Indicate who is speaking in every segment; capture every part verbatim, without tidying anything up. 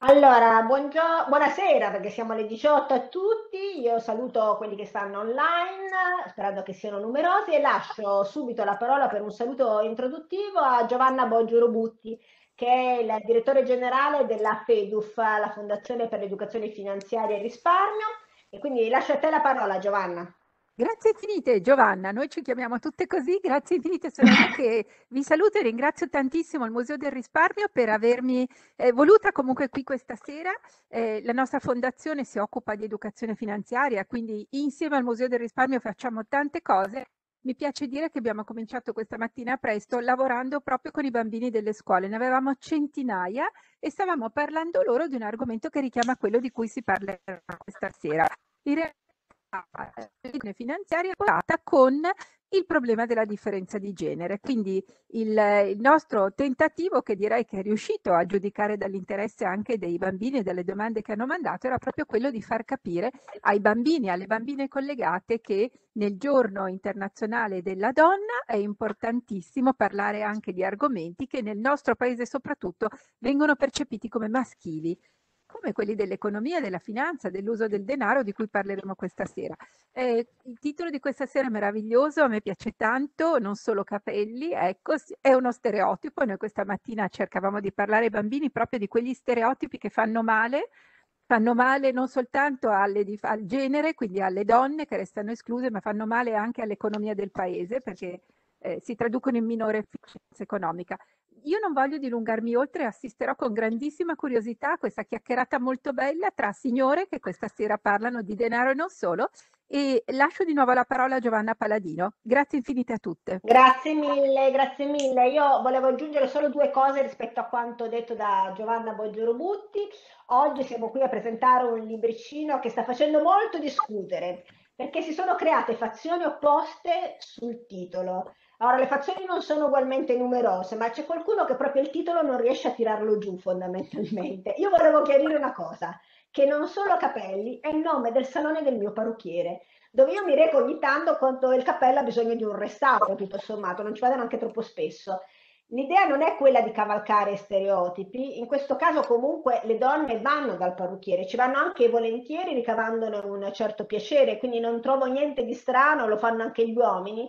Speaker 1: Allora, buongio- buonasera perché siamo alle diciotto a tutti. Io saluto quelli che stanno online, sperando che siano numerosi, e lascio subito la parola per un saluto introduttivo a Giovanna Bongiuro Butti, che è il direttore generale della FEDUF, la Fondazione per l'Educazione Finanziaria e il Risparmio. E quindi lascio a te la parola, Giovanna.
Speaker 2: Grazie infinite Giovanna, noi ci chiamiamo tutte così, grazie infinite, sono io che vi saluto e ringrazio tantissimo il Museo del Risparmio per avermi eh, voluta comunque qui questa sera. Eh, la nostra fondazione si occupa di educazione finanziaria, quindi insieme al Museo del Risparmio facciamo tante cose. Mi piace dire che abbiamo cominciato questa mattina presto lavorando proprio con i bambini delle scuole, ne avevamo centinaia e stavamo parlando loro di un argomento che richiama quello di cui si parlerà questa sera. In realtà l'educazione finanziaria è correlata con il problema della differenza di genere. Quindi il, il nostro tentativo, che direi che è riuscito a giudicare dall'interesse anche dei bambini e dalle domande che hanno mandato, era proprio quello di far capire ai bambini e alle bambine collegate che nel giorno internazionale della donna è importantissimo parlare anche di argomenti che nel nostro paese soprattutto vengono percepiti come maschili, come quelli dell'economia, della finanza, dell'uso del denaro di cui parleremo questa sera. Eh, il titolo di questa sera è meraviglioso, a me piace tanto, non solo capelli, ecco, s- è uno stereotipo. Noi questa mattina cercavamo di parlare ai bambini proprio di quegli stereotipi che fanno male, fanno male non soltanto alle dif- al genere, quindi alle donne che restano escluse, ma fanno male anche all'economia del paese perché eh, si traducono in minore efficienza economica. Io non voglio dilungarmi oltre, assisterò con grandissima curiosità a questa chiacchierata molto bella tra signore che questa sera parlano di denaro e non solo, e lascio di nuovo la parola a Giovanna Paladino. Grazie infinite a tutte.
Speaker 1: Grazie mille, grazie mille. Io volevo aggiungere solo due cose rispetto a quanto detto da Giovanna Bongioro Butti. Oggi siamo qui a presentare un libricino che sta facendo molto discutere, perché si sono create fazioni opposte sul titolo. Ora, le fazioni non sono ugualmente numerose, ma c'è qualcuno che proprio il titolo non riesce a tirarlo giù, fondamentalmente. Io volevo chiarire una cosa, che Non solo capelli è il nome del salone del mio parrucchiere, dove io mi reco ogni tanto quando il cappello ha bisogno di un restauro, tutto sommato, non ci vado neanche troppo spesso. L'idea non è quella di cavalcare stereotipi, in questo caso comunque le donne vanno dal parrucchiere, ci vanno anche volentieri ricavandone un certo piacere, quindi non trovo niente di strano, lo fanno anche gli uomini.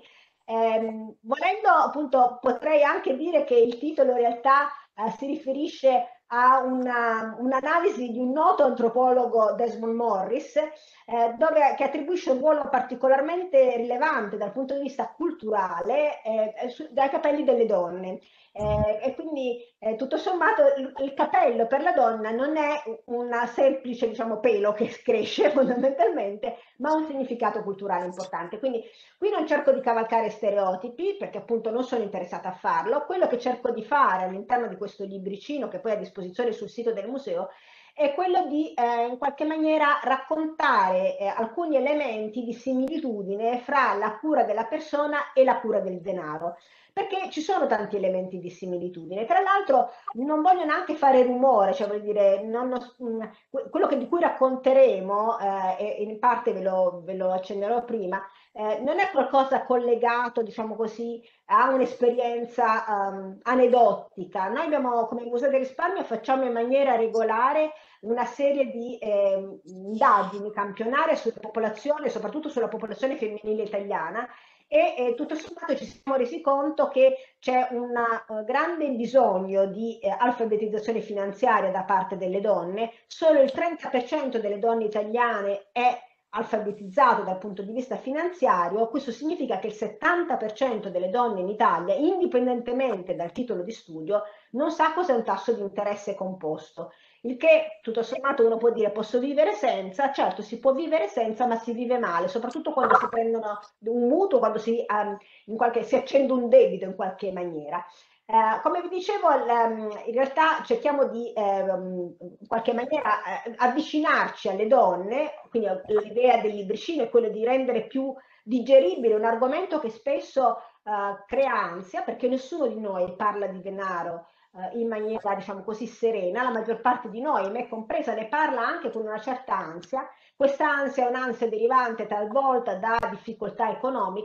Speaker 1: Ehm, volendo appunto potrei anche dire che il titolo in realtà eh, si riferisce a una- un'analisi di un noto antropologo, Desmond Morris, eh, dove, che attribuisce un ruolo particolarmente rilevante dal punto di vista culturale eh, su- dai capelli delle donne. Eh, e quindi eh, tutto sommato il, il capello per la donna non è una semplice, diciamo, pelo che cresce fondamentalmente, ma ha un significato culturale importante. Quindi qui non cerco di cavalcare stereotipi, perché appunto non sono interessata a farlo. Quello che cerco di fare all'interno di questo libricino, che poi è a disposizione sul sito del museo, è quello di eh, in qualche maniera raccontare eh, alcuni elementi di similitudine fra la cura della persona e la cura del denaro, perché ci sono tanti elementi di similitudine. Tra l'altro non voglio neanche fare rumore, cioè voglio dire, non, mh, quello che, di cui racconteremo, eh, e in parte ve lo, ve lo accennerò prima, eh, non è qualcosa collegato, diciamo così, a un'esperienza um, aneddotica. Noi abbiamo, come Museo del Risparmio, facciamo in maniera regolare una serie di eh, indagini campionarie sulla popolazione, soprattutto sulla popolazione femminile italiana, e eh, tutto sommato ci siamo resi conto che c'è un uh, grande bisogno di eh, alfabetizzazione finanziaria da parte delle donne. Solo il trenta per cento delle donne italiane è alfabetizzato dal punto di vista finanziario. Questo significa che il settanta per cento delle donne in Italia, indipendentemente dal titolo di studio, non sa cos'è un tasso di interesse composto. Il che tutto sommato uno può dire posso vivere senza, certo si può vivere senza, ma si vive male, soprattutto quando si prendono un mutuo, quando si, um, in qualche, si accende un debito in qualche maniera. Eh, come vi dicevo, l- in realtà cerchiamo di ehm, in qualche maniera eh, avvicinarci alle donne, quindi l'idea del libricino è quella di rendere più digeribile un argomento che spesso eh, crea ansia, perché nessuno di noi parla di denaro eh, in maniera, diciamo così, serena. La maggior parte di noi, me compresa, ne parla anche con una certa ansia. Questa ansia è un'ansia derivante talvolta da difficoltà economiche,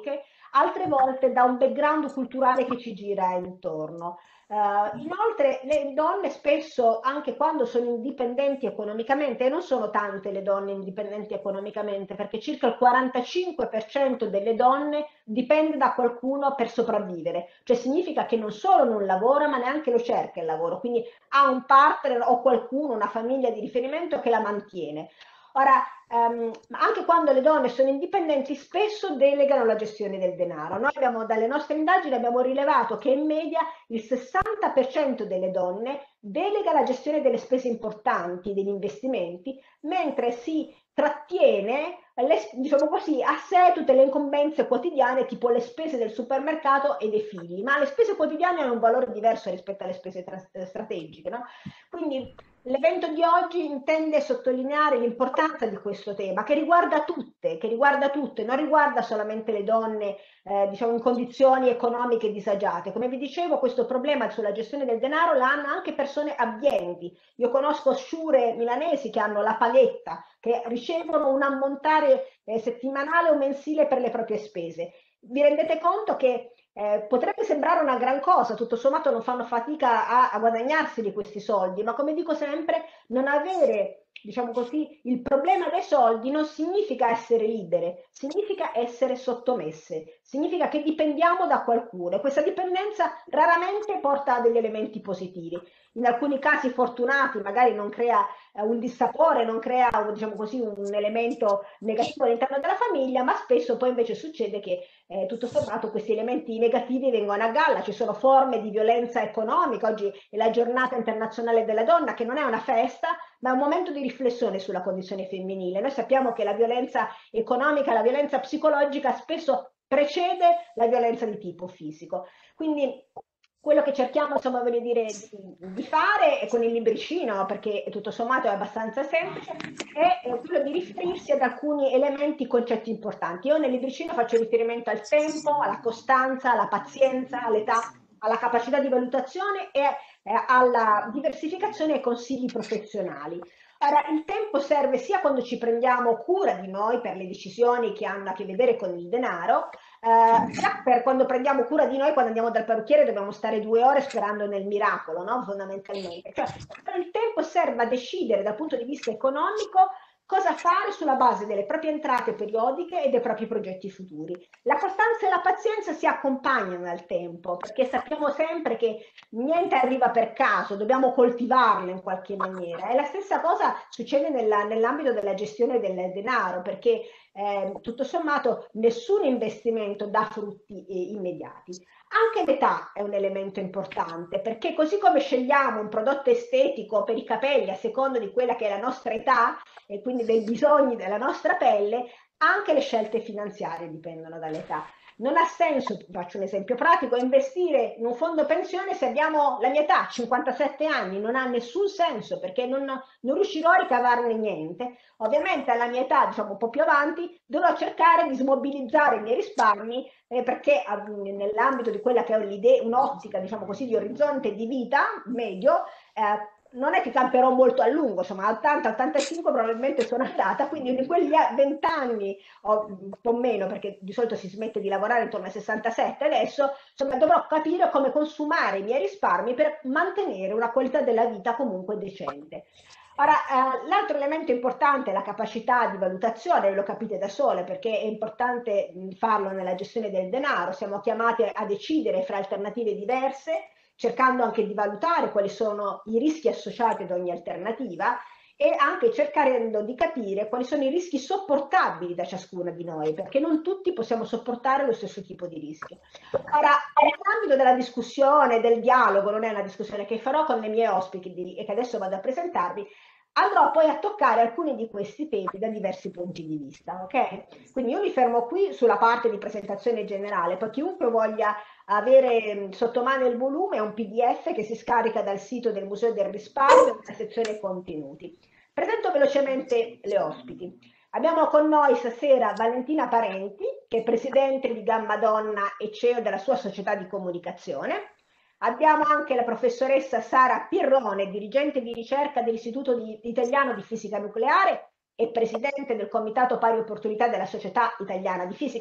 Speaker 1: altre volte da un background culturale che ci gira intorno. Uh, inoltre le donne spesso, anche quando sono indipendenti economicamente, e non sono tante le donne indipendenti economicamente, perché circa il quarantacinque per cento delle donne dipende da qualcuno per sopravvivere, cioè significa che non solo non lavora, ma neanche lo cerca il lavoro, quindi ha un partner o qualcuno, una famiglia di riferimento che la mantiene. Ora, um, anche quando le donne sono indipendenti, spesso delegano la gestione del denaro. Noi abbiamo, dalle nostre indagini abbiamo rilevato che in media il sessanta per cento delle donne delega la gestione delle spese importanti, degli investimenti, mentre si trattiene, le, diciamo così, a sé tutte le incombenze quotidiane, tipo le spese del supermercato e dei figli. Ma le spese quotidiane hanno un valore diverso rispetto alle spese strategiche, no? Quindi l'evento di oggi intende sottolineare l'importanza di questo tema che riguarda tutte, che riguarda tutte, non riguarda solamente le donne eh, diciamo in condizioni economiche disagiate. Come vi dicevo, questo problema sulla gestione del denaro l'hanno anche persone abbienti. Io conosco sciure milanesi che hanno la paletta, che ricevono un ammontare eh, settimanale o mensile per le proprie spese. Vi rendete conto che eh, potrebbe sembrare una gran cosa, tutto sommato non fanno fatica a, a guadagnarsi di questi soldi, ma come dico sempre, non avere, diciamo così, il problema dei soldi non significa essere libere, significa essere sottomesse, significa che dipendiamo da qualcuno e questa dipendenza raramente porta a degli elementi positivi. In alcuni casi fortunati magari non crea eh, un dissapore, non crea diciamo così, un elemento negativo all'interno della famiglia, ma spesso poi invece succede che eh, tutto sommato questi elementi negativi vengono a galla, ci sono forme di violenza economica, oggi è la giornata internazionale della donna che non è una festa, ma è un momento di riflessione sulla condizione femminile. Noi sappiamo che la violenza economica, la violenza psicologica spesso precede la violenza di tipo fisico. Quindi quello che cerchiamo insomma voglio dire di, di fare con il libricino, perché tutto sommato è abbastanza semplice, è quello di riferirsi ad alcuni elementi, concetti importanti. Io nel libricino faccio riferimento al tempo, alla costanza, alla pazienza, all'età, alla capacità di valutazione e eh, alla diversificazione e consigli professionali. Ora, il tempo serve sia quando ci prendiamo cura di noi per le decisioni che hanno a che vedere con il denaro, eh, sia per quando prendiamo cura di noi, quando andiamo dal parrucchiere dobbiamo stare due ore sperando nel miracolo, no? Fondamentalmente. Cioè, il tempo serve a decidere dal punto di vista economico cosa fare sulla base delle proprie entrate periodiche e dei propri progetti futuri. La costanza e la pazienza si accompagnano al tempo, perché sappiamo sempre che niente arriva per caso, dobbiamo coltivarlo in qualche maniera. E la stessa cosa succede nell'ambito della gestione del denaro, perché eh, tutto sommato nessun investimento dà frutti eh, immediati. Anche l'età è un elemento importante, perché così come scegliamo un prodotto estetico per i capelli a seconda di quella che è la nostra età e quindi dei bisogni della nostra pelle, anche le scelte finanziarie dipendono dall'età. Non ha senso, faccio un esempio pratico, investire in un fondo pensione se abbiamo la mia età, cinquantasette anni, non ha nessun senso perché non, non riuscirò a ricavarne niente. Ovviamente alla mia età, diciamo un po' più avanti, dovrò cercare di smobilizzare i miei risparmi eh, perché nell'ambito di quella che è un'idea, un'ottica, diciamo così, di orizzonte di vita medio, eh, non è che camperò molto a lungo, insomma a ottanta ottantacinque probabilmente sono andata, quindi in quegli venti anni o un po' meno perché di solito si smette di lavorare intorno ai sessantasette adesso, insomma dovrò capire come consumare i miei risparmi per mantenere una qualità della vita comunque decente. Ora, eh, l'altro elemento importante è la capacità di valutazione, lo capite da sole perché è importante farlo nella gestione del denaro, siamo chiamati a decidere fra alternative diverse, cercando anche di valutare quali sono i rischi associati ad ogni alternativa e anche cercando di capire quali sono i rischi sopportabili da ciascuna di noi, perché non tutti possiamo sopportare lo stesso tipo di rischio. Ora, nell'ambito della discussione, del dialogo, non è una discussione che farò con le mie ospiti e che adesso vado a presentarvi, andrò poi a toccare alcuni di questi temi da diversi punti di vista, ok? Quindi io mi fermo qui sulla parte di presentazione generale, poi chiunque voglia avere sotto mano il volume è un P D F che si scarica dal sito del Museo del Risparmio nella sezione contenuti. Presento velocemente le ospiti. Abbiamo con noi stasera Valentina Parenti, che è presidente di Gamma Donna e C E O della sua società di comunicazione. Abbiamo anche la professoressa Sara Pirrone, dirigente di ricerca dell'Istituto di, Italiano di Fisica Nucleare e presidente del Comitato Pari Opportunità della Società Italiana di Fisica, cioè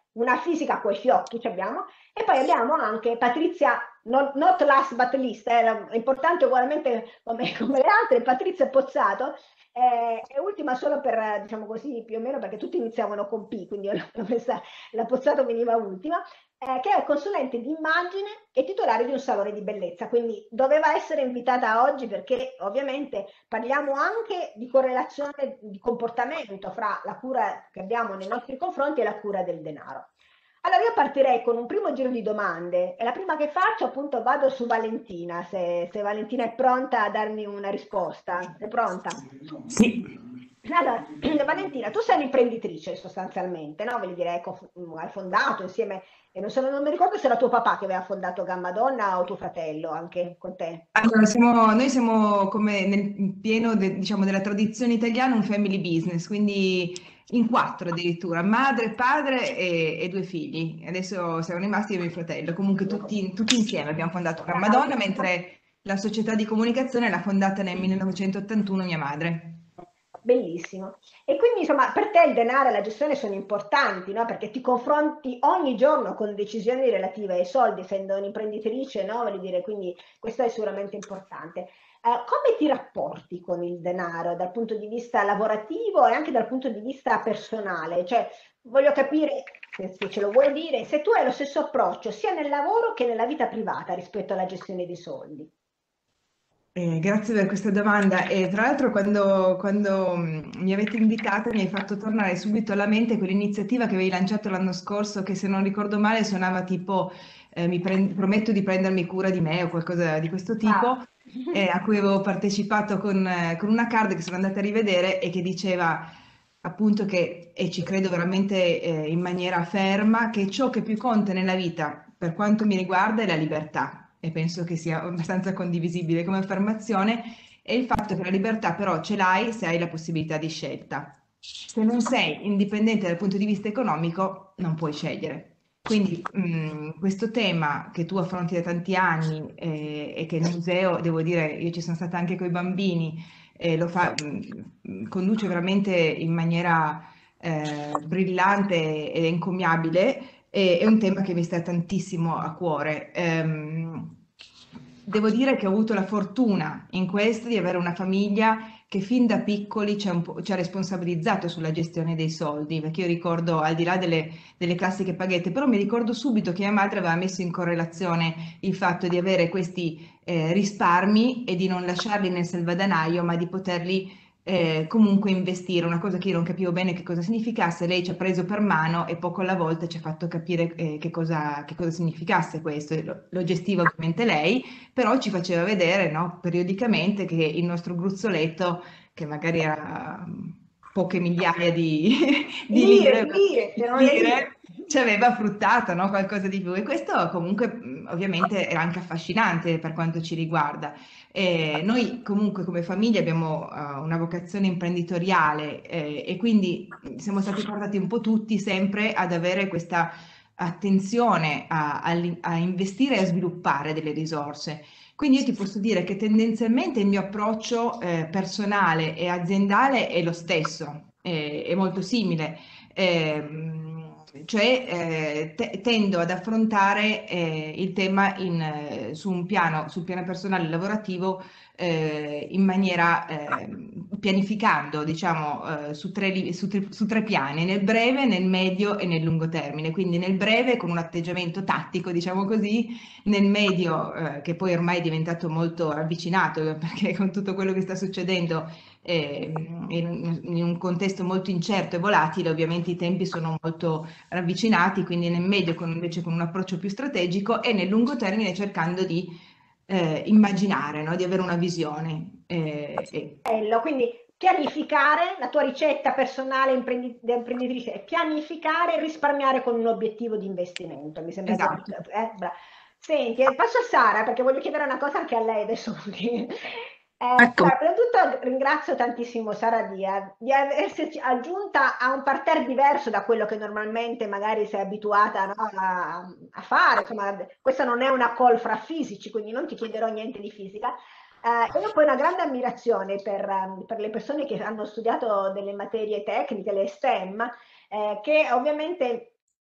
Speaker 1: una fisica coi fiocchi, ci abbiamo, e poi abbiamo anche Patrizia, non, not last but least, eh, è importante ugualmente come, come le altre, Patrizia Pozzato, eh, è ultima solo per, diciamo così, più o meno perché tutti iniziavano con P, quindi io l'ho messa, la Pozzato veniva ultima, eh, che è consulente di immagine e titolare di un salone di bellezza, quindi doveva essere invitata oggi perché ovviamente parliamo anche di correlazione di comportamento fra la cura che abbiamo nei nostri confronti e la cura del denaro. Allora io partirei con un primo giro di domande e la prima che faccio appunto vado su Valentina, se, se Valentina è pronta a darmi una risposta. È pronta?
Speaker 3: Sì.
Speaker 1: Allora, Valentina, tu sei un'imprenditrice sostanzialmente, no? Voglio dire, ecco, hai fondato insieme, e non, so, non mi ricordo se era tuo papà che aveva fondato Gamma Donna o tuo fratello anche con te.
Speaker 3: Allora, siamo- noi siamo come nel pieno de- diciamo, della tradizione italiana un family business, quindi in quattro addirittura, madre, padre e, e due figli. Adesso siamo rimasti io e mio fratello, comunque tutti, tutti insieme abbiamo fondato Gamma Donna, mentre la società di comunicazione l'ha fondata nel millenovecentottantuno mia madre.
Speaker 1: Bellissimo. E quindi insomma per te il denaro e la gestione sono importanti, no? Perché ti confronti ogni giorno con decisioni relative ai soldi, essendo un'imprenditrice, no? Voglio dire, quindi questo è sicuramente importante. Eh, come ti rapporti con il denaro dal punto di vista lavorativo e anche dal punto di vista personale? Cioè, voglio capire, se se ce lo vuoi dire, se tu hai lo stesso approccio sia nel lavoro che nella vita privata rispetto alla gestione dei soldi.
Speaker 3: Eh, grazie per questa domanda. E tra l'altro, quando, quando, mh, mi avete invitata, mi hai fatto tornare subito alla mente quell'iniziativa che avevi lanciato l'anno scorso, che se non ricordo male suonava tipo eh, mi prend- prometto di prendermi cura di me o qualcosa di questo
Speaker 1: Ah.
Speaker 3: tipo, eh, a cui avevo partecipato con, eh, con una card che sono andata a rivedere e che diceva appunto che, e ci credo veramente eh, in maniera ferma, che ciò che più conta nella vita, per quanto mi riguarda, è la libertà. E penso che sia abbastanza condivisibile come affermazione, e il fatto che la libertà però ce l'hai se hai la possibilità di scelta. Se non sei indipendente dal punto di vista economico, non puoi scegliere. Quindi mh, questo tema che tu affronti da tanti anni eh, e che il museo, devo dire, io ci sono stata anche con i bambini, e lo fa, mh, conduce veramente in maniera eh, brillante ed encomiabile, e- è un tema che mi sta tantissimo a cuore. Ehm, devo dire che ho avuto la fortuna in questo di avere una famiglia che fin da piccoli ci ha, un po'- ci ha responsabilizzato sulla gestione dei soldi, perché io ricordo, al di là delle, delle classiche paghette, però mi ricordo subito che mia madre aveva messo in correlazione il fatto di avere questi eh, risparmi e di non lasciarli nel salvadanaio, ma di poterli eh, comunque investire, una cosa che io non capivo bene che cosa significasse. Lei ci ha preso per mano e poco alla volta ci ha fatto capire eh, che cosa, che cosa significasse questo. E Lo, lo gestiva ovviamente lei, però ci faceva vedere, no, periodicamente che il nostro gruzzoletto, che magari era mm, poche migliaia di, di
Speaker 1: Lire,
Speaker 3: lire,
Speaker 1: di lire, c'erano le lire.
Speaker 3: lire, ci aveva fruttato, no, qualcosa di più. E questo comunque mh, ovviamente era anche affascinante per quanto ci riguarda. Eh, noi comunque come famiglia abbiamo eh, una vocazione imprenditoriale eh, e quindi siamo stati portati un po' tutti sempre ad avere questa attenzione a, a- a investire e a sviluppare delle risorse. Quindi io ti posso dire che tendenzialmente il mio approccio eh, personale e aziendale è lo stesso, è, è molto simile. Ehm, cioè eh, te- tendo ad affrontare eh, il tema in, eh, su un piano, sul piano personale e lavorativo eh, in maniera eh, pianificando, diciamo, eh, su tre, li- su tre- su tre piani, nel breve, nel medio e nel lungo termine. Quindi nel breve con un atteggiamento tattico, diciamo così, nel medio, eh, che poi ormai è diventato molto ravvicinato, perché con tutto quello che sta succedendo eh, in, in un contesto molto incerto e volatile, ovviamente i tempi sono molto ravvicinati, quindi nel medio con, invece con un approccio più strategico, e nel lungo termine cercando di eh, immaginare, no? Di avere una visione. eh, e-
Speaker 1: Bello, quindi pianificare, la tua ricetta personale imprendi- da imprenditrice è pianificare e risparmiare con un obiettivo di investimento. Mi sembra di aver...
Speaker 3: esatto.
Speaker 1: eh, bra- Senti, eh, passo a Sara perché voglio chiedere una cosa anche a lei adesso. Così. Eh,
Speaker 2: Ecco.
Speaker 1: Sara, prima di tutto ringrazio tantissimo Sara di, eh, di esserci aggiunta a un parterre diverso da quello che normalmente magari sei abituata, no, a, a fare. Insomma, questa non è una call fra fisici, quindi non ti chiederò niente di fisica. Eh, io ho poi una grande ammirazione per, ehm, per le persone che hanno studiato delle materie tecniche, le STEM, eh, che ovviamente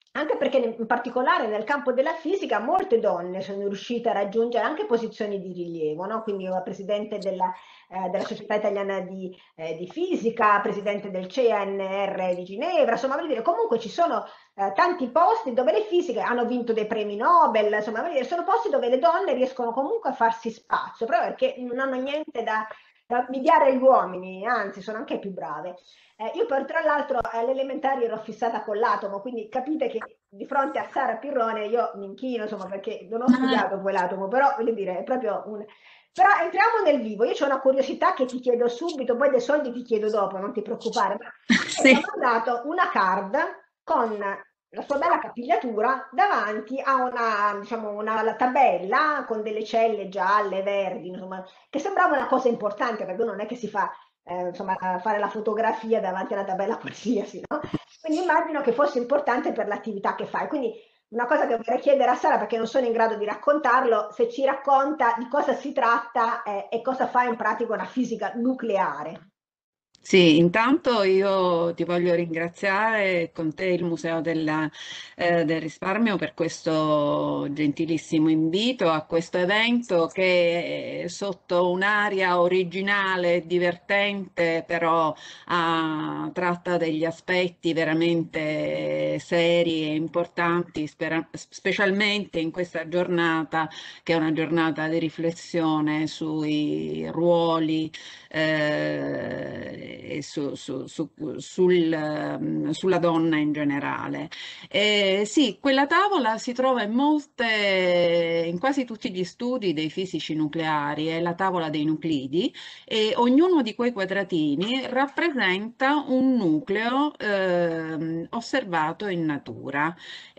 Speaker 1: Anche perché in particolare nel campo della fisica molte donne sono riuscite a raggiungere anche posizioni di rilievo, no? Quindi la presidente della, eh, della Società Italiana di, eh, di Fisica, presidente del C N R di Ginevra, insomma, voglio dire, comunque ci sono eh, tanti posti dove le fisiche hanno vinto dei premi Nobel, insomma, voglio dire, sono posti dove le donne riescono comunque a farsi spazio, proprio perché non hanno niente da, da invidiare agli uomini, anzi, sono anche più brave. Eh, io poi tra l'altro alle elementari ero fissata con l'atomo, quindi capite che di fronte a Sara Pirrone io mi inchino, insomma, perché non ho studiato poi l'atomo, però voglio dire, è proprio un... Però entriamo nel vivo, io ho una curiosità che ti chiedo subito, poi dei soldi ti chiedo dopo, non ti preoccupare, ma mi ha
Speaker 4: Sì.
Speaker 1: mandato una card con la sua bella capigliatura davanti a una, diciamo, una tabella con delle celle gialle, verdi, insomma, che sembrava una cosa importante, perché uno non è che si fa eh, insomma, fare la fotografia davanti alla tabella qualsiasi, no? Quindi immagino che fosse importante per l'attività che fai. Quindi una cosa che vorrei chiedere a Sara, perché non sono in grado di raccontarlo, se ci racconta di cosa si tratta eh, e cosa fa in pratica una fisica nucleare.
Speaker 4: Sì, intanto io ti voglio ringraziare con te il Museo della- eh, del Risparmio per questo gentilissimo invito a questo evento che eh, sotto un'aria originale e divertente, però ah, tratta degli aspetti veramente seri e importanti, spera- specialmente in questa giornata che è una giornata di riflessione sui ruoli eh, e su- su- su- sul, ehm, sulla donna in generale. Eh, sì, quella tavola si trova in molte, in quasi tutti gli studi dei fisici nucleari, è la tavola dei nuclidi e ognuno di quei quadratini rappresenta un nucleo ehm, osservato in natura.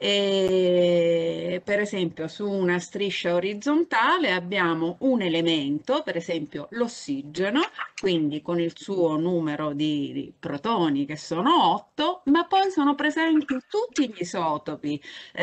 Speaker 4: E, per esempio, su una striscia orizzontale abbiamo un elemento, per esempio l'ossigeno, quindi con il suo numero di, di protoni che sono otto, ma poi sono presenti tutti gli isotopi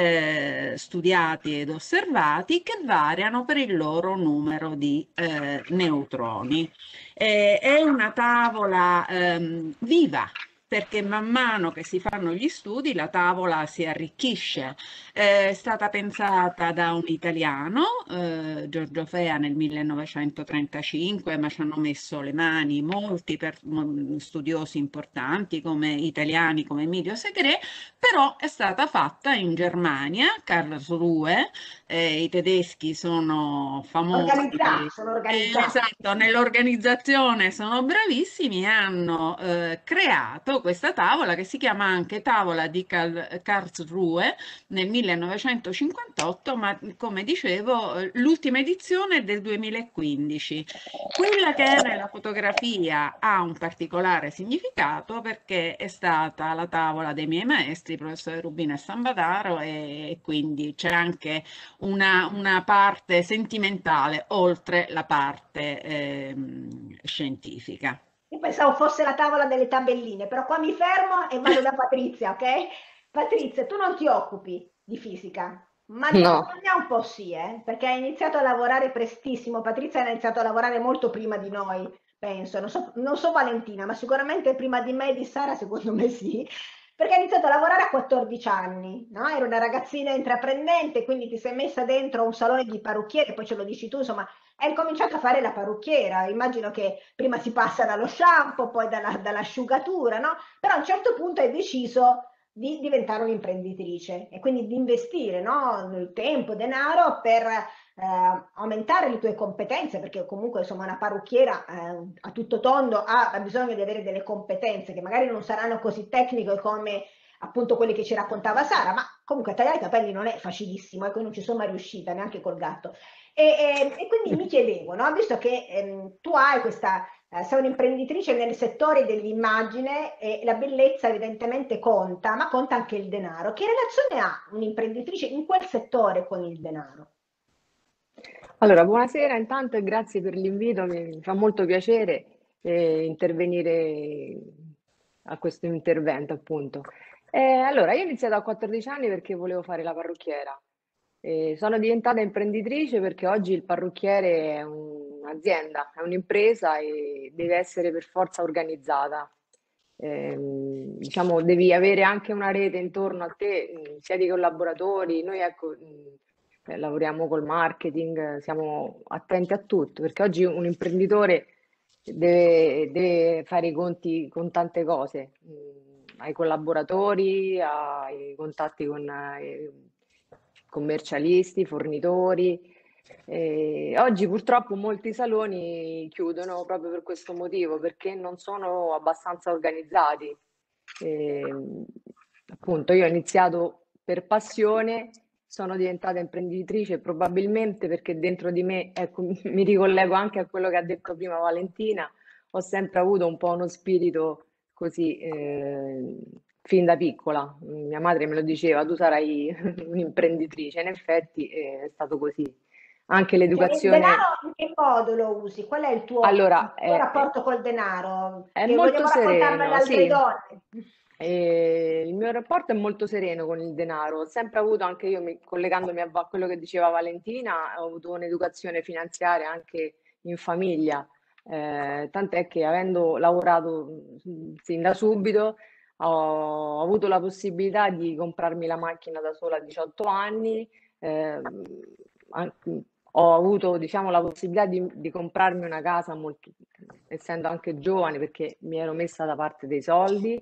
Speaker 4: eh, studiati ed osservati che variano per il loro numero di eh, neutroni. Eh, è una tavola ehm, viva, perché man mano che si fanno gli studi la tavola si arricchisce. Eh, È stata pensata da un italiano, eh, Giorgio Fea, nel millenovecentotrentacinque, ma ci hanno messo le mani molti per- mo- studiosi importanti come italiani come Emilio Segre, però è stata fatta in Germania, Karlsruhe, eh, i tedeschi sono famosi.
Speaker 1: Organizzati, sono
Speaker 4: Eh,
Speaker 1: organizzati.
Speaker 4: esatto, nell'organizzazione sono bravissimi e hanno eh, creato questa tavola che si chiama anche tavola di Karl- Karlsruhe nel millenovecentocinquantotto, ma come dicevo, eh, l'ultima edizione è del duemilaquindici. Quella che è nella fotografia ha un particolare significato perché è stata la tavola dei miei maestri, il professore Rubino e Sambadaro, e, e quindi c'è anche una, una parte sentimentale oltre la parte ehm, scientifica.
Speaker 1: Io pensavo fosse la tavola delle tabelline, però qua mi fermo e vado da Patrizia, ok? Patrizia, tu non ti occupi di fisica, ma
Speaker 5: No,
Speaker 1: secondo me un po' sì, eh? Perché hai iniziato a lavorare prestissimo. Patrizia ha iniziato a lavorare molto prima di noi, penso. Non so, non so Valentina, ma sicuramente prima di me e di Sara, secondo me sì. Perché ha iniziato a lavorare a quattordici anni, no? Era una ragazzina intraprendente, quindi ti sei messa dentro un salone di parrucchiere, poi ce lo dici tu, insomma, hai cominciato a fare la parrucchiera. Immagino che prima si passa dallo shampoo, poi dalla, dall'asciugatura, no? Però a un certo punto hai deciso di diventare un'imprenditrice e quindi di investire, no? Il tempo, denaro per eh, aumentare le tue competenze, perché comunque insomma una parrucchiera eh, a tutto tondo ha, ha bisogno di avere delle competenze che magari non saranno così tecniche come appunto quelle che ci raccontava Sara, ma comunque tagliare i capelli non è facilissimo, ecco, non ci sono mai riuscita neanche col gatto. E, e, e quindi mi chiedevo, no? Visto che ehm, tu hai questa, eh, sei un'imprenditrice nel settore dell'immagine e la bellezza evidentemente conta, ma conta anche il denaro. Che relazione ha un'imprenditrice in quel settore con il denaro?
Speaker 5: allora buonasera intanto e grazie per l'invito, mi mi fa molto piacere eh, intervenire a questo intervento appunto. Eh, allora, io ho iniziato a quattordici anni perché volevo fare la parrucchiera. Eh, sono diventata imprenditrice perché oggi il parrucchiere è un'azienda, è un'impresa e deve essere per forza organizzata. ehm, diciamo, devi avere anche una rete intorno a te, mh, sia di collaboratori. Noi, ecco, mh, eh, lavoriamo col marketing, siamo attenti a tutto, perché oggi un imprenditore deve, deve fare i conti con tante cose, mh, ai collaboratori, ai contatti con eh, commercialisti, fornitori. Eh, oggi purtroppo molti saloni chiudono proprio per questo motivo, perché non sono abbastanza organizzati. Eh, appunto, io ho iniziato per passione, sono diventata imprenditrice probabilmente perché dentro di me, ecco, mi ricollego anche a quello che ha detto prima Valentina, ho sempre avuto un po' uno spirito così, eh, fin da piccola. Mia madre me lo diceva, tu sarai un'imprenditrice, in effetti eh, è stato così. Anche
Speaker 1: Cioè, il
Speaker 5: l'educazione.
Speaker 1: denaro in che modo lo usi? Qual è il tuo, il
Speaker 5: Allora,
Speaker 1: tuo
Speaker 5: è, è-
Speaker 1: rapporto col denaro?
Speaker 5: è
Speaker 1: Che vogliamo
Speaker 5: molto
Speaker 1: raccontarlo alle
Speaker 5: sereno,
Speaker 1: altre
Speaker 5: sì.
Speaker 1: donne?
Speaker 5: E il mio rapporto è molto sereno con il denaro. Ho sempre avuto, anche io, mi- collegandomi a va- quello che diceva Valentina, ho avuto un'educazione finanziaria anche in famiglia. Eh, tant'è che avendo lavorato mm, sin da subito, ho avuto la possibilità di comprarmi la macchina da sola a diciotto anni. ehm, an- Ho avuto, diciamo, la possibilità di, di comprarmi una casa molto, essendo anche giovane, perché mi ero messa da parte dei soldi.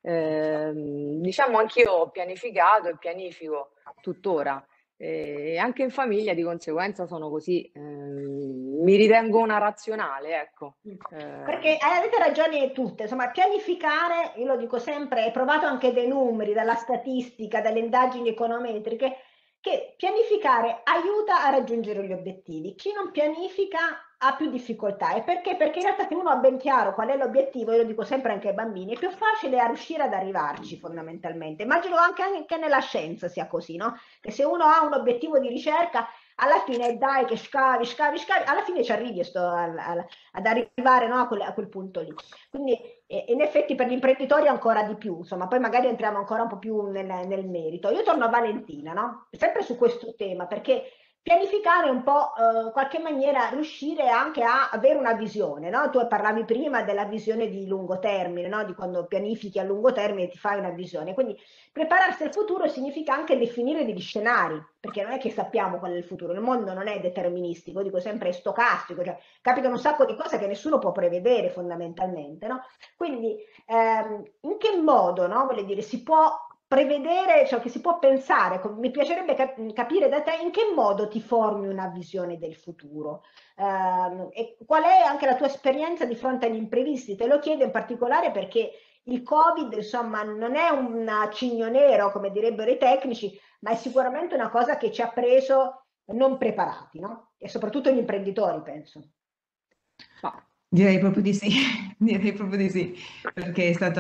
Speaker 5: Ehm, diciamo, anch'io ho pianificato e pianifico tuttora. E anche in famiglia di conseguenza sono così. Ehm, mi ritengo una razionale, ecco. Eh,
Speaker 1: Perché avete ragione tutte, insomma, pianificare, io lo dico sempre, è provato anche dai numeri, dalla statistica, dalle indagini econometriche, che pianificare aiuta a raggiungere gli obiettivi. Chi non pianifica ha più difficoltà. E perché? Perché in realtà se uno ha ben chiaro qual è l'obiettivo, io lo dico sempre anche ai bambini, è più facile a riuscire ad arrivarci fondamentalmente. Immagino anche, anche nella scienza sia così, no? Che se uno ha un obiettivo di ricerca, alla fine dai che scavi, scavi, scavi, alla fine ci arrivi sto, al, al, ad arrivare, no, a, quel, a, quel, punto lì. Quindi eh, in effetti per gli imprenditori ancora di più, insomma, poi magari entriamo ancora un po' più nel, nel merito. Io torno a Valentina, no? Sempre su questo tema, perché pianificare un po', eh, in qualche maniera, riuscire anche a avere una visione, no? Tu parlavi prima della visione di lungo termine, no? Di quando pianifichi a lungo termine ti fai una visione. Quindi prepararsi al futuro significa anche definire degli scenari, perché non è che sappiamo qual è il futuro, il mondo non è deterministico, dico sempre è stocastico, cioè capitano un sacco di cose che nessuno può prevedere fondamentalmente, no? Quindi ehm, in che modo, no? Voglio dire, si può prevedere, cioè che si può pensare, mi piacerebbe cap- capire da te in che modo ti formi una visione del futuro, ehm, e qual è anche la tua esperienza di fronte agli imprevisti. Te lo chiedo in particolare perché il Covid, insomma, non è un cigno nero, come direbbero i tecnici, ma è sicuramente una cosa che ci ha preso non preparati, no? E soprattutto gli imprenditori, penso.
Speaker 3: No, direi proprio di sì, direi proprio di sì, perché è stato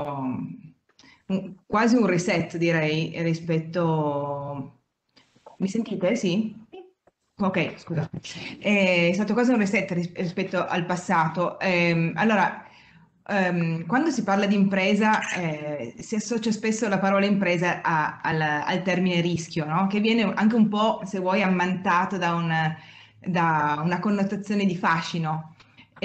Speaker 3: un- quasi un reset, direi, rispetto... Mi sentite? Sì? Ok, scusa. È stato quasi un reset ris- rispetto al passato. Ehm, allora, ehm, quando si parla di impresa, eh, si associa spesso la parola impresa a- al, al termine rischio, no? Che viene anche un po', se vuoi, ammantato da, un- da una connotazione di fascino.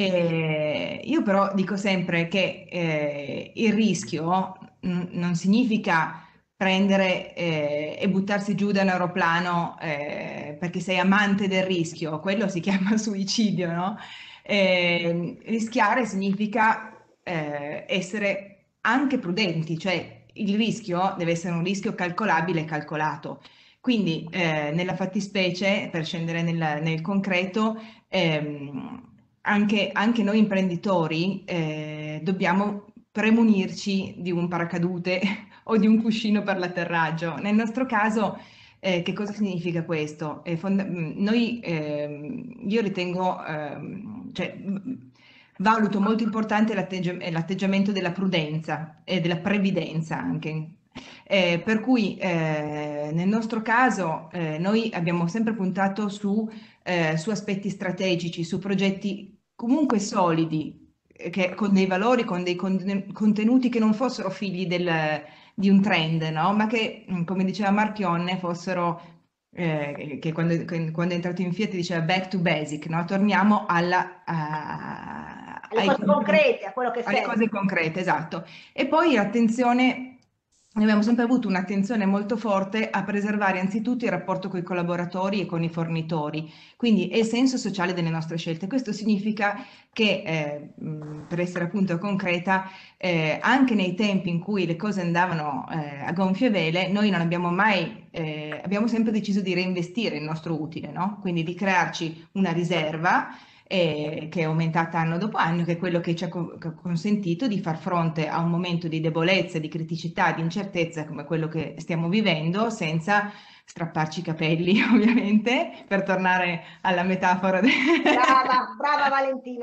Speaker 3: E io però dico sempre che eh, il rischio mm, non significa prendere eh, e buttarsi giù da un aeroplano eh, perché sei amante del rischio, quello si chiama suicidio, no? Eh, rischiare significa eh, essere anche prudenti, cioè il rischio deve essere un rischio calcolabile e calcolato. Quindi eh, nella fattispecie, per scendere nel, nel concreto, ehm, anche, anche noi imprenditori eh, dobbiamo premunirci di un paracadute o di un cuscino per l'atterraggio. Nel nostro caso, eh, che cosa significa questo? Eh, fonda- mh, noi, ehm, io ritengo, ehm, cioè, mh, valuto molto importante l'atteggia- l'atteggiamento della prudenza e della previdenza anche. Eh, per cui eh, nel nostro caso eh, noi abbiamo sempre puntato su, eh, su aspetti strategici, su progetti comunque solidi, eh, che, con dei valori, con dei con- contenuti che non fossero figli del- di un trend, no? Ma che, mm, come diceva Marchionne, fossero, eh, che quando, che quando è entrato in Fiat diceva back to basic, no? Torniamo alla, a-
Speaker 1: alle
Speaker 3: ai
Speaker 1: cose
Speaker 3: compiti-
Speaker 1: concrete, a quello che
Speaker 3: alle
Speaker 1: serve.
Speaker 3: cose concrete, esatto. E poi attenzione, noi abbiamo sempre avuto un'attenzione molto forte a preservare anzitutto il rapporto con i collaboratori e con i fornitori, quindi è il senso sociale delle nostre scelte. Questo significa che, eh, mh, per essere appunto concreta, eh, anche nei tempi in cui le cose andavano eh, a gonfie vele, noi non abbiamo mai, eh, abbiamo sempre deciso di reinvestire il nostro utile, no? Quindi di crearci una riserva eh, che è aumentata anno dopo anno, che è quello che ci ha co- che ha consentito di far fronte a un momento di debolezza, di criticità, di incertezza come quello che stiamo vivendo, senza strapparci i capelli, ovviamente, per tornare alla metafora. de-
Speaker 1: Brava, brava Valentina.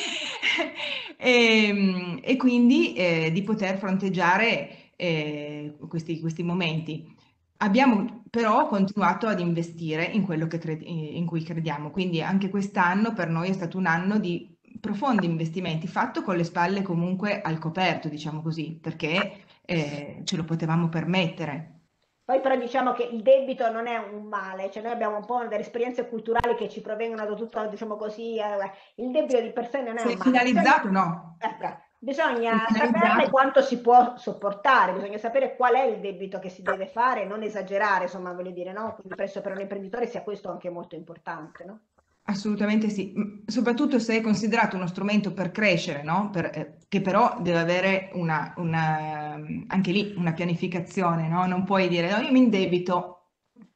Speaker 3: E, e quindi eh, di poter fronteggiare eh, questi, questi momenti. Abbiamo però continuato ad investire in quello che cred- in cui crediamo, quindi anche quest'anno per noi è stato un anno di profondi investimenti, fatto con le spalle comunque al coperto, diciamo così, perché eh, ce lo potevamo permettere.
Speaker 1: Poi però diciamo che il debito non è un male, cioè noi abbiamo un po' delle esperienze culturali che ci provengono da tutto, diciamo così, eh, il debito di per sé non è
Speaker 3: Se
Speaker 1: un
Speaker 3: è
Speaker 1: male, bisogna,
Speaker 3: finalizzato, no.
Speaker 1: ecco,
Speaker 3: Se è
Speaker 1: bisogna saperne
Speaker 3: finalizzato.
Speaker 1: quanto si può sopportare, bisogna sapere qual è il debito che si deve fare, non esagerare, insomma, voglio dire, no? Quindi penso per un imprenditore sia questo anche molto importante, no?
Speaker 3: Assolutamente sì, M- soprattutto se è considerato uno strumento per crescere, no? Per- eh, che però deve avere una, una- anche lì una pianificazione, no? Non puoi dire no, io mi indebito